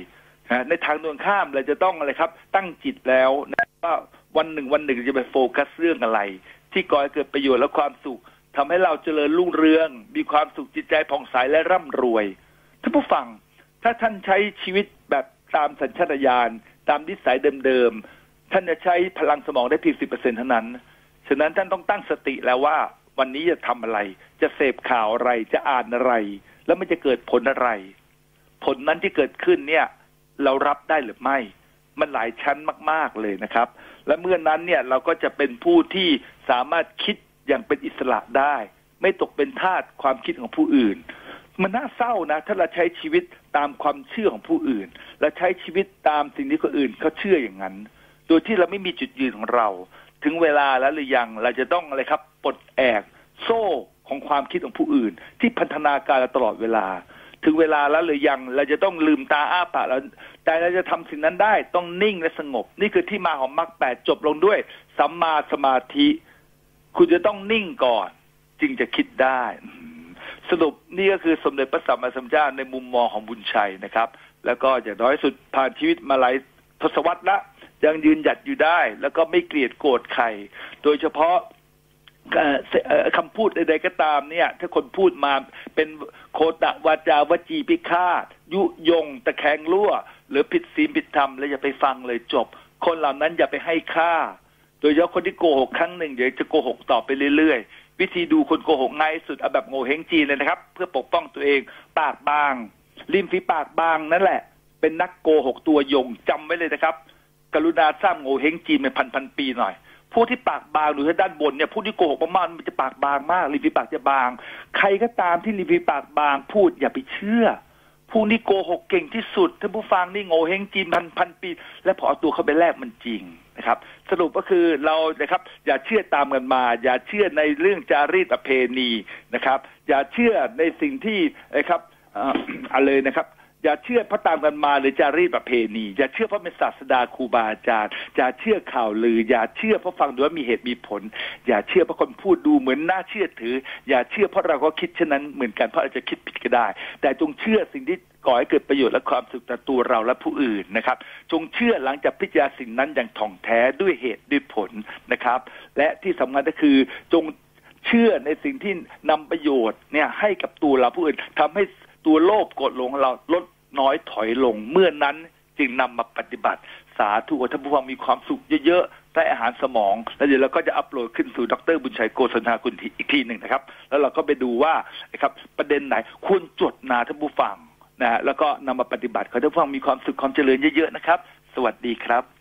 ในทางตรงข้ามเราจะต้องอะไรครับตั้งจิตแล้วนะว่าวันหนึ่งจะไปโฟกัสเรื่องอะไรที่ก่อให้เกิดประโยชน์และความสุขทำให้เราเจริญรุ่งเรืองมีความสุขจิตใจผ่องใสและร่ำรวยท่านผู้ฟังถ้าท่านใช้ชีวิตแบบตามสัญชาตญาณตามนิสัยเดิมๆท่านจะใช้พลังสมองได้เพียง 10% เท่านั้นฉะนั้นท่านต้องตั้งสติแล้วว่าวันนี้จะทำอะไรจะเสพข่าวอะไรจะอ่านอะไรแล้วมันจะเกิดผลอะไรผลนั้นที่เกิดขึ้นเนี่ยเรารับได้หรือไม่มันหลายชั้นมากๆเลยนะครับและเมื่อนั้นเนี่ยเราก็จะเป็นผู้ที่สามารถคิดอย่างเป็นอิสระได้ไม่ตกเป็นทาสความคิดของผู้อื่นมันน่าเศร้านะถ้าเราใช้ชีวิตตามความเชื่อของผู้อื่นและใช้ชีวิตตามสิ่งที่คนอื่นเขาเชื่ออย่างนั้นโดยที่เราไม่มีจุดยืนของเราถึงเวลาแล้วหรือยังเราจะต้องอะไรครับปลดแอกโซ่ของความคิดของผู้อื่นที่พันธนาการเราตลอดเวลาถึงเวลาแล้วหรือยังเราจะต้องลืมตาอ้าปากแล้วแต่เราจะทำสิ่งนั้นได้ต้องนิ่งและสงบนี่คือที่มาของมรรค8จบลงด้วยสัมมาสมาธิคุณจะต้องนิ่งก่อนจึงจะคิดได้สรุปนี่ก็คือสมเด็จพระสัมมาสัมพุทธเจ้าในมุมมองของบุญชัยนะครับแล้วก็อย่างน้อยสุดผ่านชีวิตมาหลายทศวรรษละยังยืนหยัดอยู่ได้แล้วก็ไม่เกลียดโกรธใครโดยเฉพาะคำพูดใดๆก็ตามเนี่ยถ้าคนพูดมาเป็นโคตะวาจาวจีพิฆาตยุยงตะแคงรั่วหรือผิดศีลผิดธรรมแล้วอย่าไปฟังเลยจบคนเหล่านั้นอย่าไปให้ค่าโดยเฉพาะคนที่โกหกครั้งหนึ่งเดี๋ยวจะโกหกต่อไปเรื่อยๆวิธีดูคนโกหกง่ายสุดเอาแบบโง่เฮงจีนเลยนะครับเพื่อปกป้องตัวเองปากบางริมฝีปากบางนั่นแหละเป็นนักโกหกตัวยงจำไว้เลยนะครับกรุณาสร้างโง่เฮงจีนเป็นพันปีหน่อยผู้ที่ปากบางหรือด้านบนเนี่ยผู้ที่โกหกมากๆมันจะปากบางมากริมฝีปากจะบางใครก็ตามที่ริมฝีปากบางพูดอย่าไปเชื่อผู้นี้โกหกเก่งที่สุดท่านผู้ฟังนี่โง่เฮงจีนพันปีและพอเอาตัวเข้าไปแลกมันจริงนะครับสรุปก็คือเรานะครับอย่าเชื่อตามกันมาอย่าเชื่อในเรื่องจารีตประเพณีนะครับอย่าเชื่อในสิ่งที่นะครับอะไรนะครับอย่าเชื่อเพราะตามกันมาหรือจารีตประเพณีอย่าเชื่อเพราะเป็นศาสดาครูบาอาจารย์อย่าเชื่อข่าวลืออย่าเชื่อเพราะฟังดูว่ามีเหตุมีผลอย่าเชื่อเพราะคนพูดดูเหมือนน่าเชื่อถืออย่าเชื่อเพราะเราก็คิดเช่นนั้นเหมือนกันเพราะอาจจะคิดผิดก็ได้แต่จงเชื่อสิ่งที่ก่อให้เกิดประโยชน์และความสุขต่อตัวเราและผู้อื่นนะครับจงเชื่อหลังจากพิจารณาสิ่งนั้นอย่างถ่องแท้ด้วยเหตุด้วยผลนะครับและที่สำคัญก็คือจงเชื่อในสิ่งที่นำประโยชน์เนี่ยให้กับตัวเราผู้อื่นทำให้ตัวโลภโกรธหลงเราลดน้อยถอยลงเมื่อนั้นจึงนำมาปฏิบัติสาธุท่านผู้ฟังมีความสุขเยอะๆได้อาหารสมองแล้วเดี๋ยวเราก็จะอัปโหลดขึ้นสู่ดร.บุญชัยโกศลกุลอีกทีหนึ่งนะครับแล้วเราก็ไปดูว่านะครับประเด็นไหนควรจดนะท่านผู้ฟังนะแล้วก็นำมาปฏิบัติขอท่านผู้ฟังมีความสุขความเจริญเยอะๆนะครับสวัสดีครับ